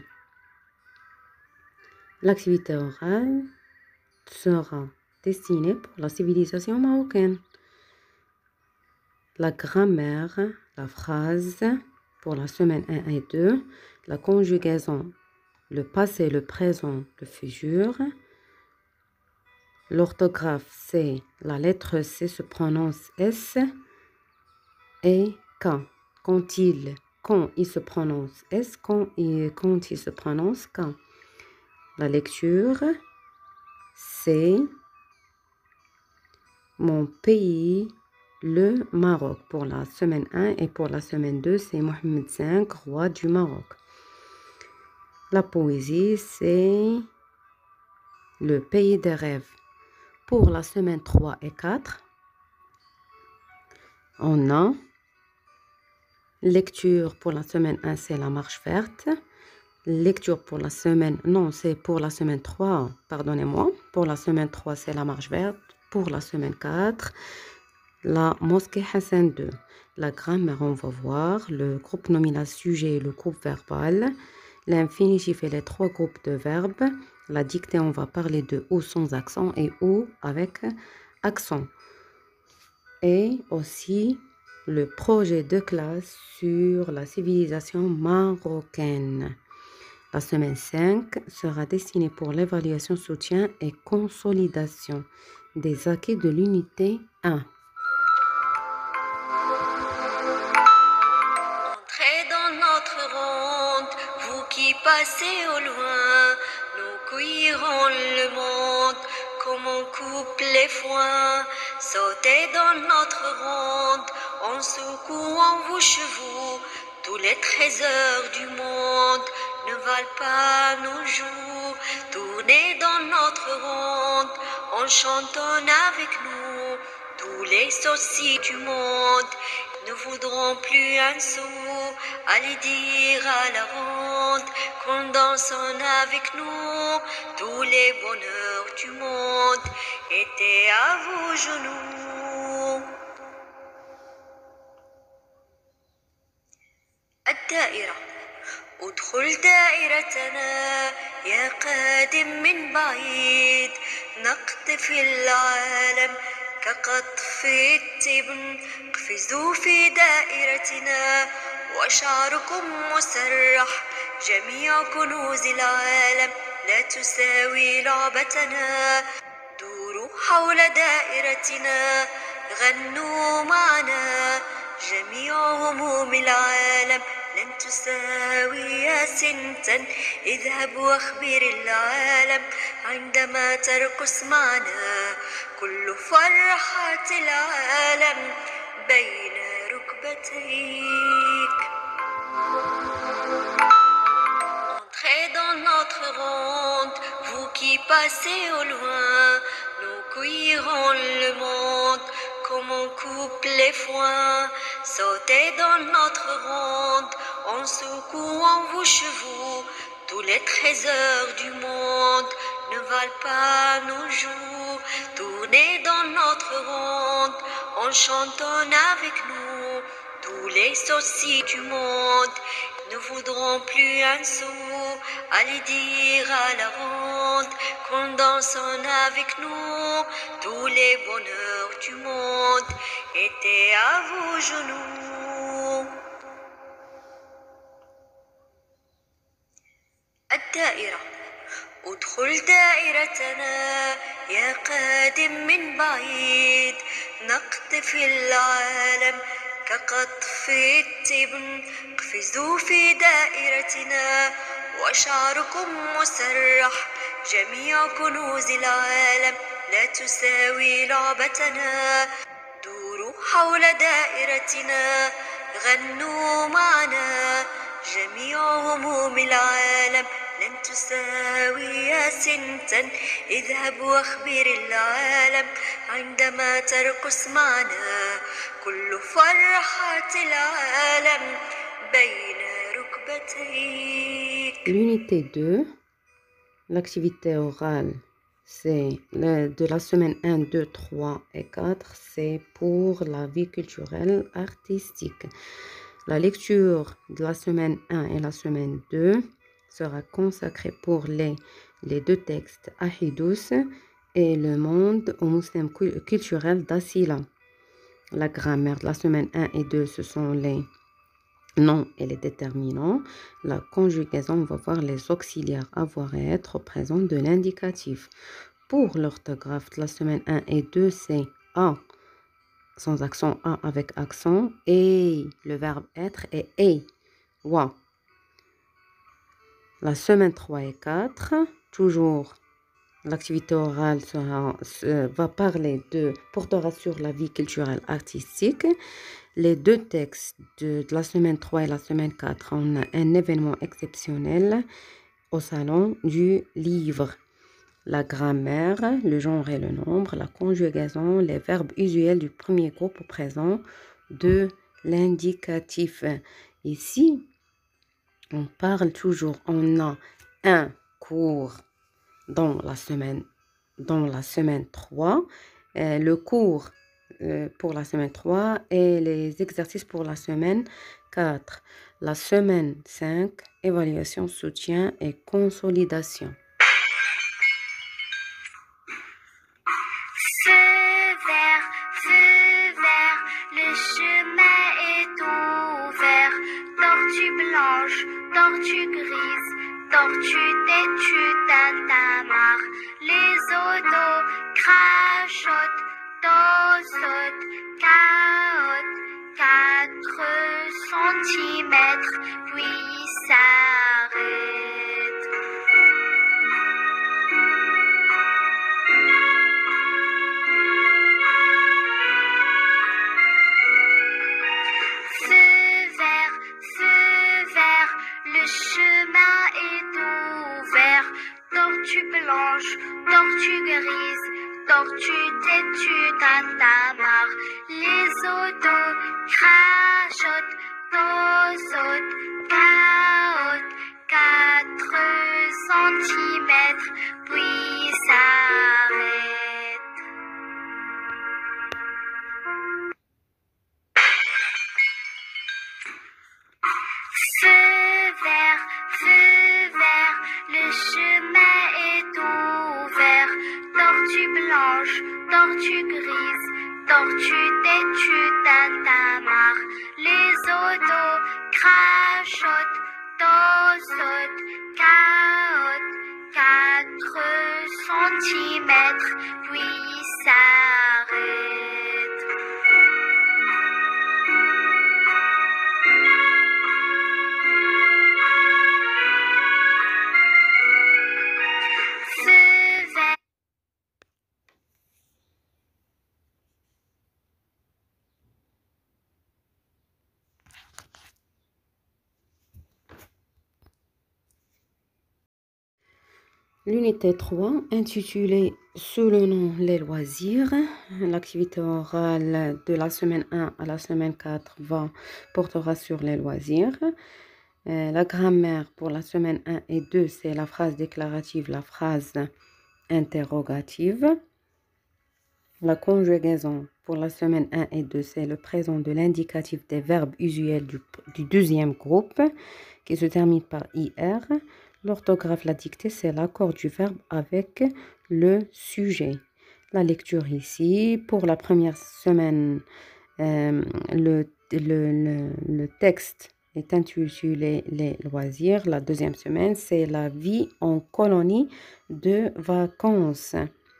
l'activité orale sera destinée pour la civilisation marocaine. La grammaire la phrase pour la semaine un et deux, la conjugaison, le passé, le présent, le futur. L'orthographe, c'est la lettre C se prononce S et K. Quand il, quand il se prononce S, quand il, quand il se prononce K. La lecture, c'est mon pays, le Maroc. Pour la semaine un et pour la semaine deux, c'est Mohamed cinq, roi du Maroc. La poésie, c'est le pays des rêves. Pour la semaine trois et quatre, on a lecture pour la semaine un, c'est la marche verte. Lecture pour la semaine, non, c'est pour la semaine trois, pardonnez-moi. Pour la semaine trois, c'est la marche verte. Pour la semaine quatre, la mosquée Hassan deux. La grammaire, on va voir. Le groupe nominal sujet et le groupe verbal. L'infinitif et les trois groupes de verbes. La dictée, on va parler de ou sans accent et ou avec accent. Et aussi le projet de classe sur la civilisation marocaine. La semaine cinq sera destinée pour l'évaluation, soutien et consolidation des acquis de l'unité un. Entrez dans notre ronde, vous qui passez au loin, nous cueillerons le monde comme on coupe les foins. Sautez dans notre ronde, en secouant vos chevaux, tous les trésors du monde ne valent pas nos jours. Tournez dans notre ronde, en chantant avec nous, tous les sorciers du monde ne voudront plus un sou. Allez dire à la ronde qu'on danse avec nous, tous les bonheurs du monde étaient à vos genoux. الدائرة ادخل دائرتنا يا قادم من بعيد، نقطف العالم كقطف التبن، اقفزوا في دائرتنا وشعركم مسرح، جميع كنوز العالم لا تساوي لعبتنا. دوروا حول دائرتنا غنوا معنا، جميع هموم العالم لن تساوي سنتا. اذهب واخبر العالم عندما ترقص معنا، كل فرحات العالم بين ركبتيك. Entrez dans notre ronde, vous qui passez au loin, nous cueillerons le monde comme on coupe les foins. Sautez dans notre ronde, en secouant vos chevaux, tous les trésors du monde ne valent pas nos jours. Tournez dans notre ronde, en chantant avec nous, tous les sorciers du monde ne voudront plus un sou. Allez dire à la ronde qu'on danse avec nous, tous les bonheurs du monde étaient à vos genoux. الدائرة ادخل دائرتنا يا قادم من بعيد، نقطف العالم كقطف التبن، اقفزوا في دائرتنا وشعركم مسرح، جميع كنوز العالم لا تساوي لعبتنا. دوروا حول دائرتنا غنوا معنا، جميع هموم العالم لن تساوي سنتا. اذهب واخبر العالم عندما ترقص معنا، كل فرحات العالم بين ركبتيك. L'unité deux, l'activité orale, c'est le- de la semaine un, deux, trois et quatre, c'est pour la vie culturelle artistique. La lecture de la semaine un et la semaine deux sera consacrée pour les, les deux textes Ahidous et Le monde au muslim culturel d'Assila. La grammaire de la semaine un et deux, ce sont les noms et les déterminants. La conjugaison, on va voir les auxiliaires avoir et être présents de l'indicatif. Pour l'orthographe de la semaine un et deux, c'est A sans accent, A avec accent, et le verbe être est et, wa. La semaine trois et quatre, toujours l'activité orale sera, va parler de, portera sur la vie culturelle artistique. Les deux textes de, de la semaine trois et la semaine quatre, on a un événement exceptionnel au salon du livre. La grammaire, le genre et le nombre, la conjugaison, les verbes usuels du premier groupe au présent de l'indicatif. Ici, on parle toujours, on a un cours dans la semaine, dans la semaine trois, euh, le cours euh, pour la semaine trois et les exercices pour la semaine quatre. La semaine cinq, évaluation, soutien et consolidation. Tortue grise, tortue têtue, tintamarre. Les odos crachotent, tossotent, cahotent, quatre centimètres, puis s'arrêtent. Le chemin est ouvert, tortue blanche, tortue grise, tortue têtue, tintamarre. Les odos crachotent, tossotent, cahotent, quatre centimètres, puis s'arrêtent. Le chemin est ouvert, tortue blanche, tortue grise, tortue têtue, tintamarre. Les odos crachotent, tossotent, cahotent, quatre centimètres, puis s'arrêtent. L'unité trois, intitulée sous le nom Les loisirs, l'activité orale de la semaine un à la semaine quatre va, portera sur les loisirs. Euh, la grammaire pour la semaine un et deux, c'est la phrase déclarative, la phrase interrogative. La conjugaison pour la semaine un et deux, c'est le présent de l'indicatif des verbes usuels du, du deuxième groupe qui se termine par I R. L'orthographe, la dictée, c'est l'accord du verbe avec le sujet. La lecture ici, pour la première semaine, euh, le, le, le, le texte est intitulé Les loisirs. La deuxième semaine, c'est la vie en colonie de vacances.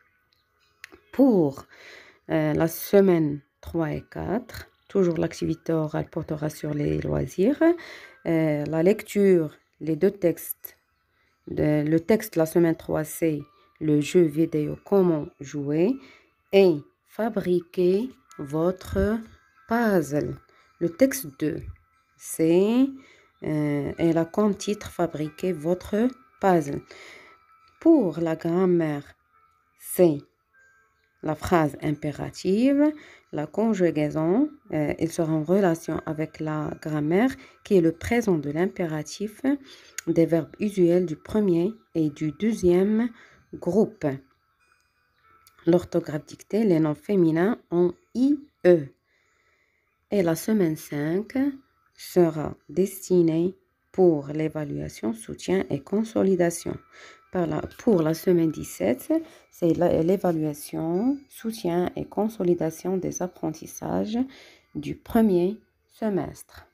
Pour euh, la semaine trois et quatre, toujours l'activité orale portera sur les loisirs. Euh, la lecture, les deux textes. De, le texte de la semaine trois, c'est le jeu vidéo comment jouer et fabriquer votre puzzle. Le texte deux, c'est euh, elle a comme titre fabriquer votre puzzle. Pour la grammaire, c'est la phrase impérative, la conjugaison, euh, il sera en relation avec la grammaire qui est le présent de l'impératif des verbes usuels du premier et du deuxième groupe. L'orthographe dictée, les noms féminins en I E. Et la semaine cinq sera destinée pour l'évaluation, soutien et consolidation. Pour la semaine dix-sept, c'est l'évaluation, soutien et consolidation des apprentissages du premier semestre.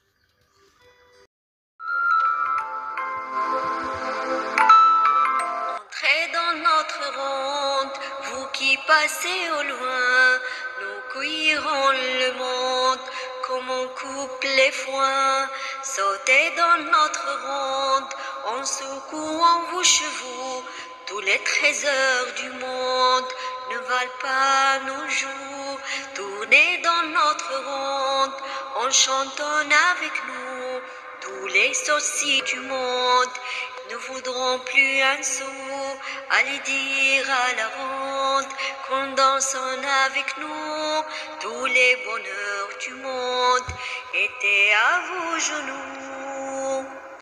Entrez dans notre ronde, vous qui passez au loin, nous cueillerons le monde comme on coupe les foins. Sautez dans notre ronde, en secouant vos chevaux, tous les trésors du monde ne valent pas nos jours. Tournez dans notre ronde, en chantant avec nous, tous les sorciers du monde ne voudront plus un sou. Allez dire à la ronde qu'on danse avec nous, tous les bonheurs du monde étaient à vos genoux.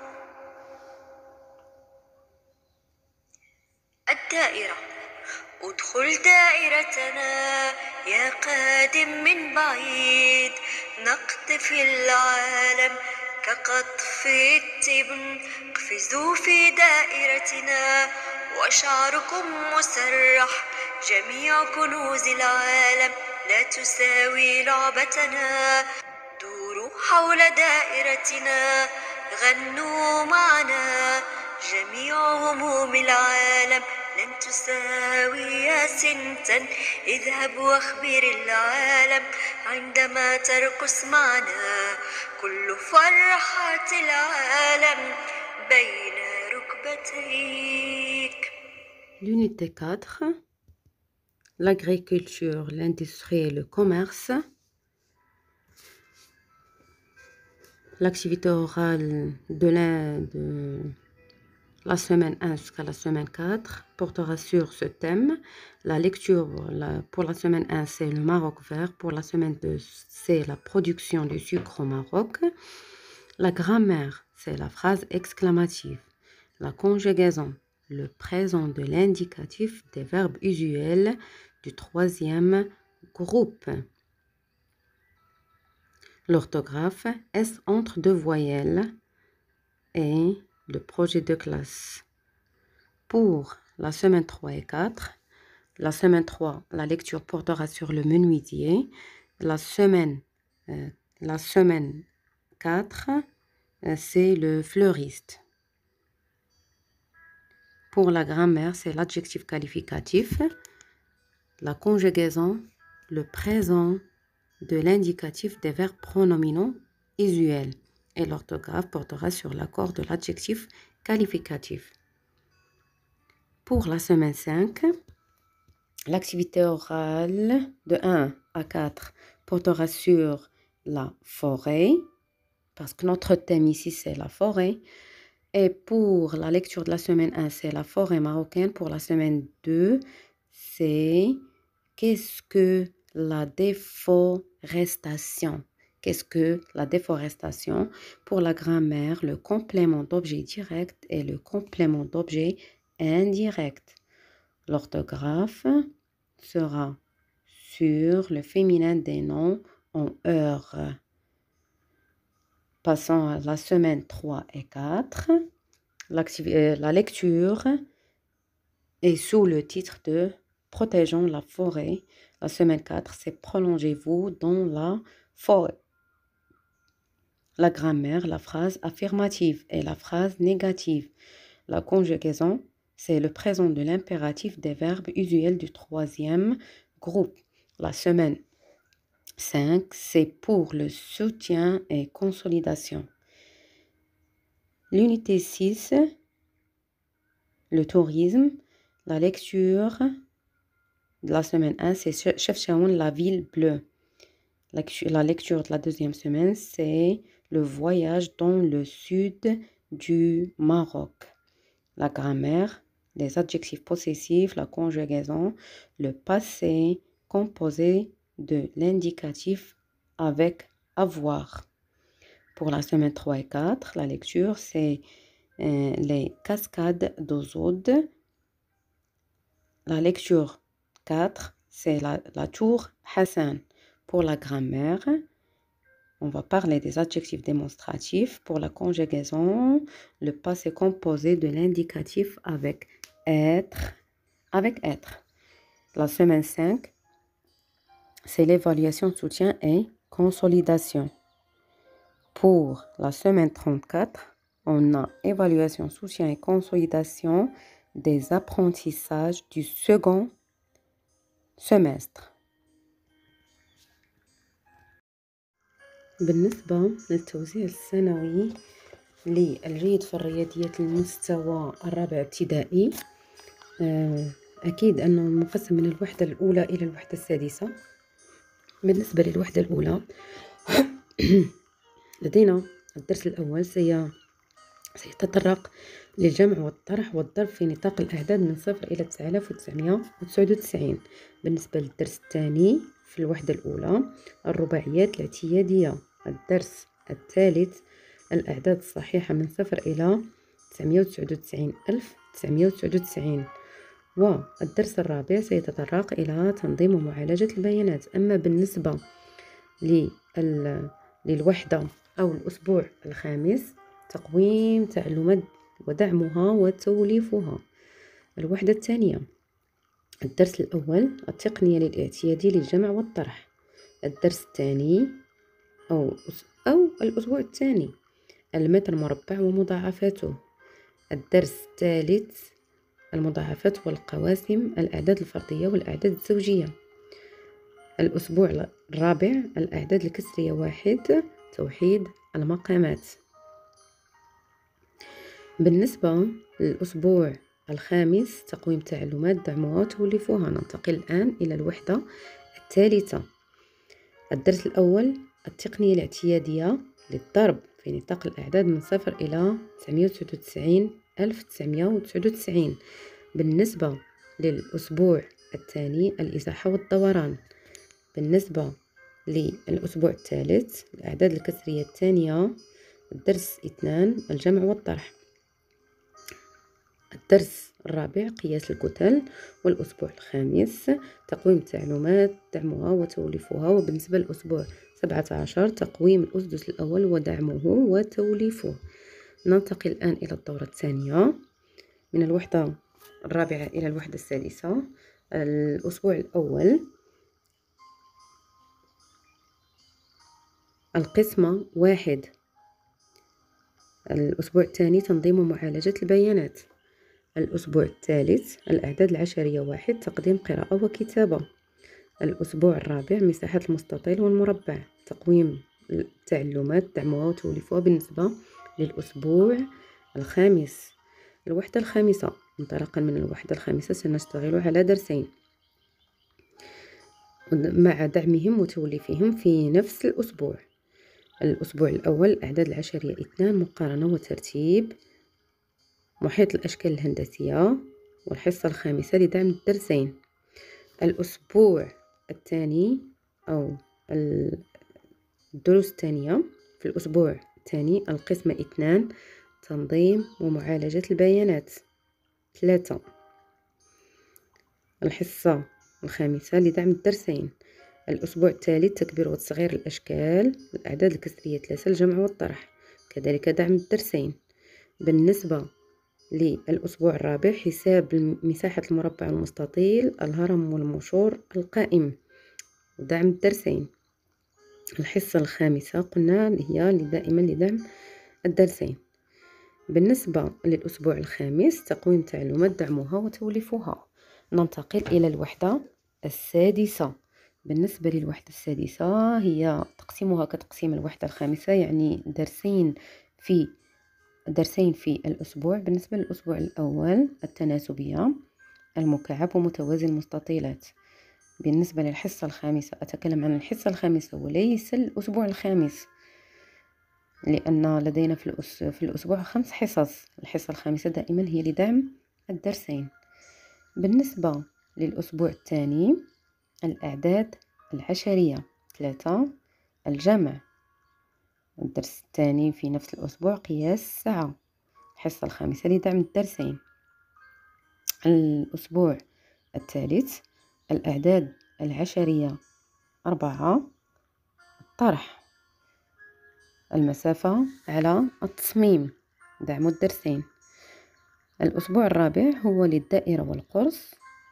الدائرة ادخل دائرتنا يا قادم من بعيد، نقطف العالم كقطف التبن، اقفزوا في دائرتنا وشعركم مسرح، جميع كنوز العالم لا تساوي لعبتنا، دوروا حول دائرتنا غنوا معنا، جميع هموم العالم لن تساوي سنتا، اذهب واخبر العالم عندما ترقص معنا، كل فرحات العالم بين ركبتيك. L'unité quatre, l'agriculture, l'industrie et le commerce. L'activité orale de la, de la semaine un jusqu'à la semaine quatre portera sur ce thème. La lecture la, pour la semaine un, c'est le Maroc vert. Pour la semaine deux, c'est la production du sucre au Maroc. La grammaire, c'est la phrase exclamative. La conjugaison, le présent de l'indicatif des verbes usuels du troisième groupe. L'orthographe, S entre deux voyelles et le projet de classe. Pour la semaine trois et quatre, la semaine trois, la lecture portera sur le menuisier. La semaine, euh, la semaine quatre, euh, c'est le fleuriste. Pour la grammaire, c'est l'adjectif qualificatif. La conjugaison, le présent de l'indicatif des verbes pronominaux usuels. Et l'orthographe portera sur l'accord de l'adjectif qualificatif. Pour la semaine cinq, l'activité orale de un à quatre portera sur la forêt, parce que notre thème ici c'est la forêt. Et pour la lecture de la semaine un, c'est la forêt marocaine. Pour la semaine deux, c'est qu'est-ce que la déforestation. Qu'est-ce que la déforestation? Pour la grammaire, le complément d'objet direct et le complément d'objet indirect. L'orthographe sera sur le féminin des noms en heure. Passons à la semaine trois et quatre. La lecture est sous le titre de Protégeons la forêt. La semaine quatre, c'est Prolongez-vous dans la forêt. La grammaire, la phrase affirmative et la phrase négative. La conjugaison, c'est le présent de l'impératif des verbes usuels du troisième groupe. La semaine cinq, c'est pour le soutien et consolidation. L'unité six, le tourisme. La lecture de la semaine un, c'est Chefchaouen, la ville bleue. La lecture de la deuxième semaine, c'est le voyage dans le sud du Maroc. La grammaire, les adjectifs possessifs, la conjugaison, le passé composé de l'indicatif avec avoir. Pour la semaine trois et quatre, la lecture, c'est euh, les cascades d'Ozod. La lecture quatre, c'est la, la tour Hassan. Pour la grammaire, On va parler des adjectifs démonstratifs. Pour la conjugaison, le passé composé de l'indicatif avec être. Avec être. La semaine cinq, c'est l'évaluation, soutien et consolidation. Pour la semaine trente-quatre, on a évaluation, soutien et consolidation des apprentissages du second semestre. بالنسبة للتوزيع السنوي للجيد في الرياضيات المستوى الرابع ابتدائي، أكيد أنه مقسم من الوحدة الأولى إلى الوحدة السادسة. بالنسبة للوحدة الأولى لدينا الدرس الأول سي... سيتطرق للجمع والطرح والضرب في نطاق الأعداد من صفر إلى تسعة آلاف وتسعمائة وتسعة وتسعين. بالنسبة للدرس الثاني في الوحدة الأولى الرباعيات الاعتيادية. الدرس الثالث الأعداد الصحيحة من صفر إلى تسعمائة وتسعة وتسعين ألف وتسعمائة وتسعة وتسعين. والدرس الرابع سيتطرق إلى تنظيم ومعالجة البيانات. أما بالنسبة لل... للوحدة أو الأسبوع الخامس تقويم تعلمات ودعمها وتوليفها. الوحدة الثانية الدرس الأول التقنية للاعتيادي للجمع والطرح. الدرس الثاني أو أو الأسبوع الثاني المتر مربع ومضاعفاته. الدرس الثالث المضاعفات والقواسم، الأعداد الفردية والأعداد الزوجية. الأسبوع الرابع الأعداد الكسرية واحد، توحيد المقامات. بالنسبة للأسبوع الخامس تقويم تعلمات دعمها وتوليفها. ننتقل الآن إلى الوحدة الثالثة. الدرس الأول التقنية الاعتيادية للضرب في نطاق الأعداد من صفر إلى تسعمائة وتسعة وتسعين ألف وتسعمائة وتسعة وتسعين. بالنسبة للأسبوع الثاني الإزاحة والدوران. بالنسبة للأسبوع الثالث الأعداد الكسرية الثانية. الدرس اثنان الجمع والطرح. الدرس الرابع قياس الكتل. والأسبوع الخامس تقويم التعلمات دعمها وتوليفها. وبالنسبة للأسبوع سبعة عشر تقويم الأسدس الأول ودعمه وتوليفه. ننتقل الآن إلى الدورة الثانية من الوحدة الرابعة إلى الوحدة السادسة. الأسبوع الأول القسمة واحد. الأسبوع الثاني تنظيم ومعالجة البيانات. الأسبوع الثالث الأعداد العشرية واحد، تقديم قراءة وكتابة. الأسبوع الرابع مساحة المستطيل والمربع، تقويم التعلمات دعمها وتوليفها. بالنسبة للأسبوع الخامس الوحدة الخامسة انطلاقا من الوحدة الخامسة سنشتغل على درسين مع دعمهم وتوليفهم في نفس الأسبوع. الأسبوع الأول الأعداد العشرية اثنان، مقارنة وترتيب، محيط الأشكال الهندسية. والحصة الخامسة لدعم الدرسين. الأسبوع الثاني أو الدروس الثانية في الأسبوع الثاني القسمة اثنان، تنظيم ومعالجة البيانات. ثلاثة الحصة الخامسة لدعم الدرسين. الأسبوع الثالث تكبير وتصغير الأشكال، الأعداد الكسرية ثلاثة، الجمع والطرح، كذلك دعم الدرسين. بالنسبة للأسبوع الرابع حساب مساحة المربع المستطيل، الهرم والمشور، القائم، ودعم الدرسين. الحصة الخامسة قلنا هي دائما لدعم الدرسين. بالنسبة للأسبوع الخامس تقويم تعلمات دعمها وتوليفها. ننتقل إلى الوحدة السادسة. بالنسبة للوحدة السادسة هي تقسيمها كتقسيم الوحدة الخامسة، يعني درسين في درسين في الأسبوع. بالنسبة للأسبوع الأول التناسبية، المكعب ومتوازي المستطيلات. بالنسبة للحصة الخامسة أتكلم عن الحصة الخامسة وليس الأسبوع الخامس، لأن لدينا في, الأس... في الأسبوع خمس حصص. الحصة الخامسة دائما هي لدعم الدرسين. بالنسبة للأسبوع الثاني الأعداد العشرية ثلاثة، الجمع. الدرس الثاني في نفس الأسبوع قياس الساعة. الحصة الخامسة لدعم الدرسين. الأسبوع الثالث الأعداد العشرية أربعة، الطرح. المسافة على التصميم. دعموا الدرسين. الأسبوع الرابع هو للدائرة والقرص،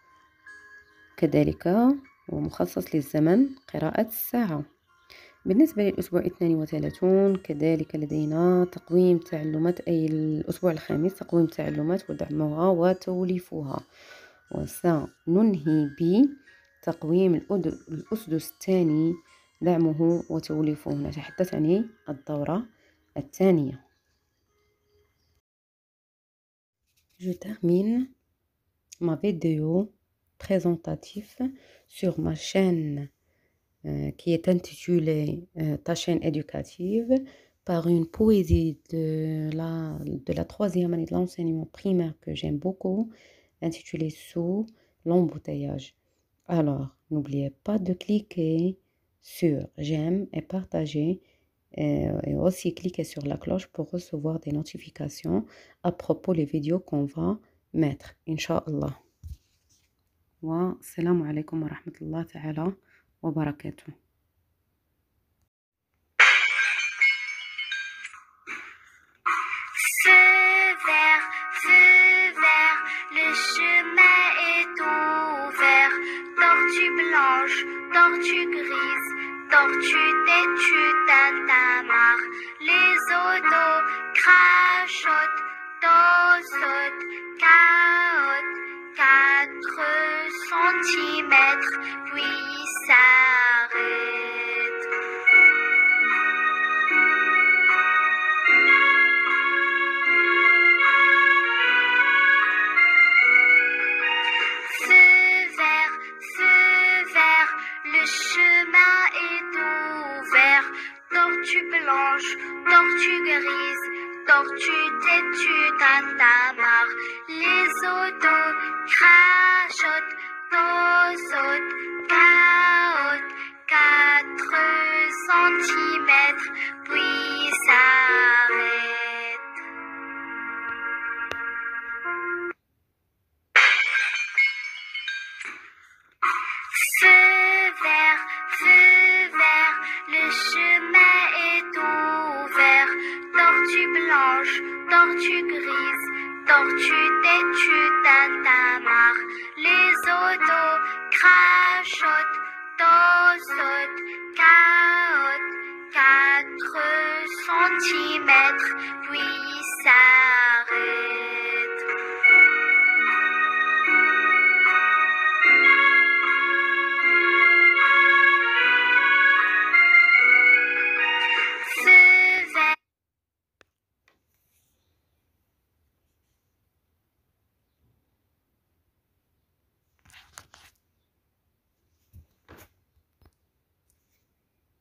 كذلك ومخصص للزمن قراءة الساعة. بالنسبة للأسبوع اثنين وثلاثون كذلك لدينا تقويم تعلمات، أي الأسبوع الخامس تقويم تعلمات ودعمها وتوليفها. وسننهي بتقويم الأسدس الثاني دعمه وتوليفه. نتحدث عن الدورة الثانية. Je termine ma vidéo présentative sur ma chaîne euh, qui est intitulée euh, Ta chaîne éducative par une poésie de la, de la troisième année de l'enseignement primaire que j'aime beaucoup, intitulée Sous l'embouteillage. Alors, n'oubliez pas de cliquer sur j'aime et partager et, et aussi cliquer sur la cloche pour recevoir des notifications à propos des vidéos qu'on va mettre, Inch'Allah. Wa salamu alaykum wa rahmatullahi ta'ala wa barakatuh. Feu vert, feu vert, le chemin est ouvert. Tortue blanche, tortue grise, tortue têtue tintamarre. Les autos crachotent, tossotent, cahotent, quatre centimètres, puis s'arrêtent. Le chemin est ouvert. Tortue blanche, tortue grise, tortue têtue tintamarre. Les autos crachotent, tossotent, cahotent, quatre centimètres, puis s'arrêtent. Feu vert, le chemin est ouvert. Tortue blanche, tortue grise, tortue têtue tintamarre. Les autos crachotent, tossotent, cahotent, quatre centimètres, puis ça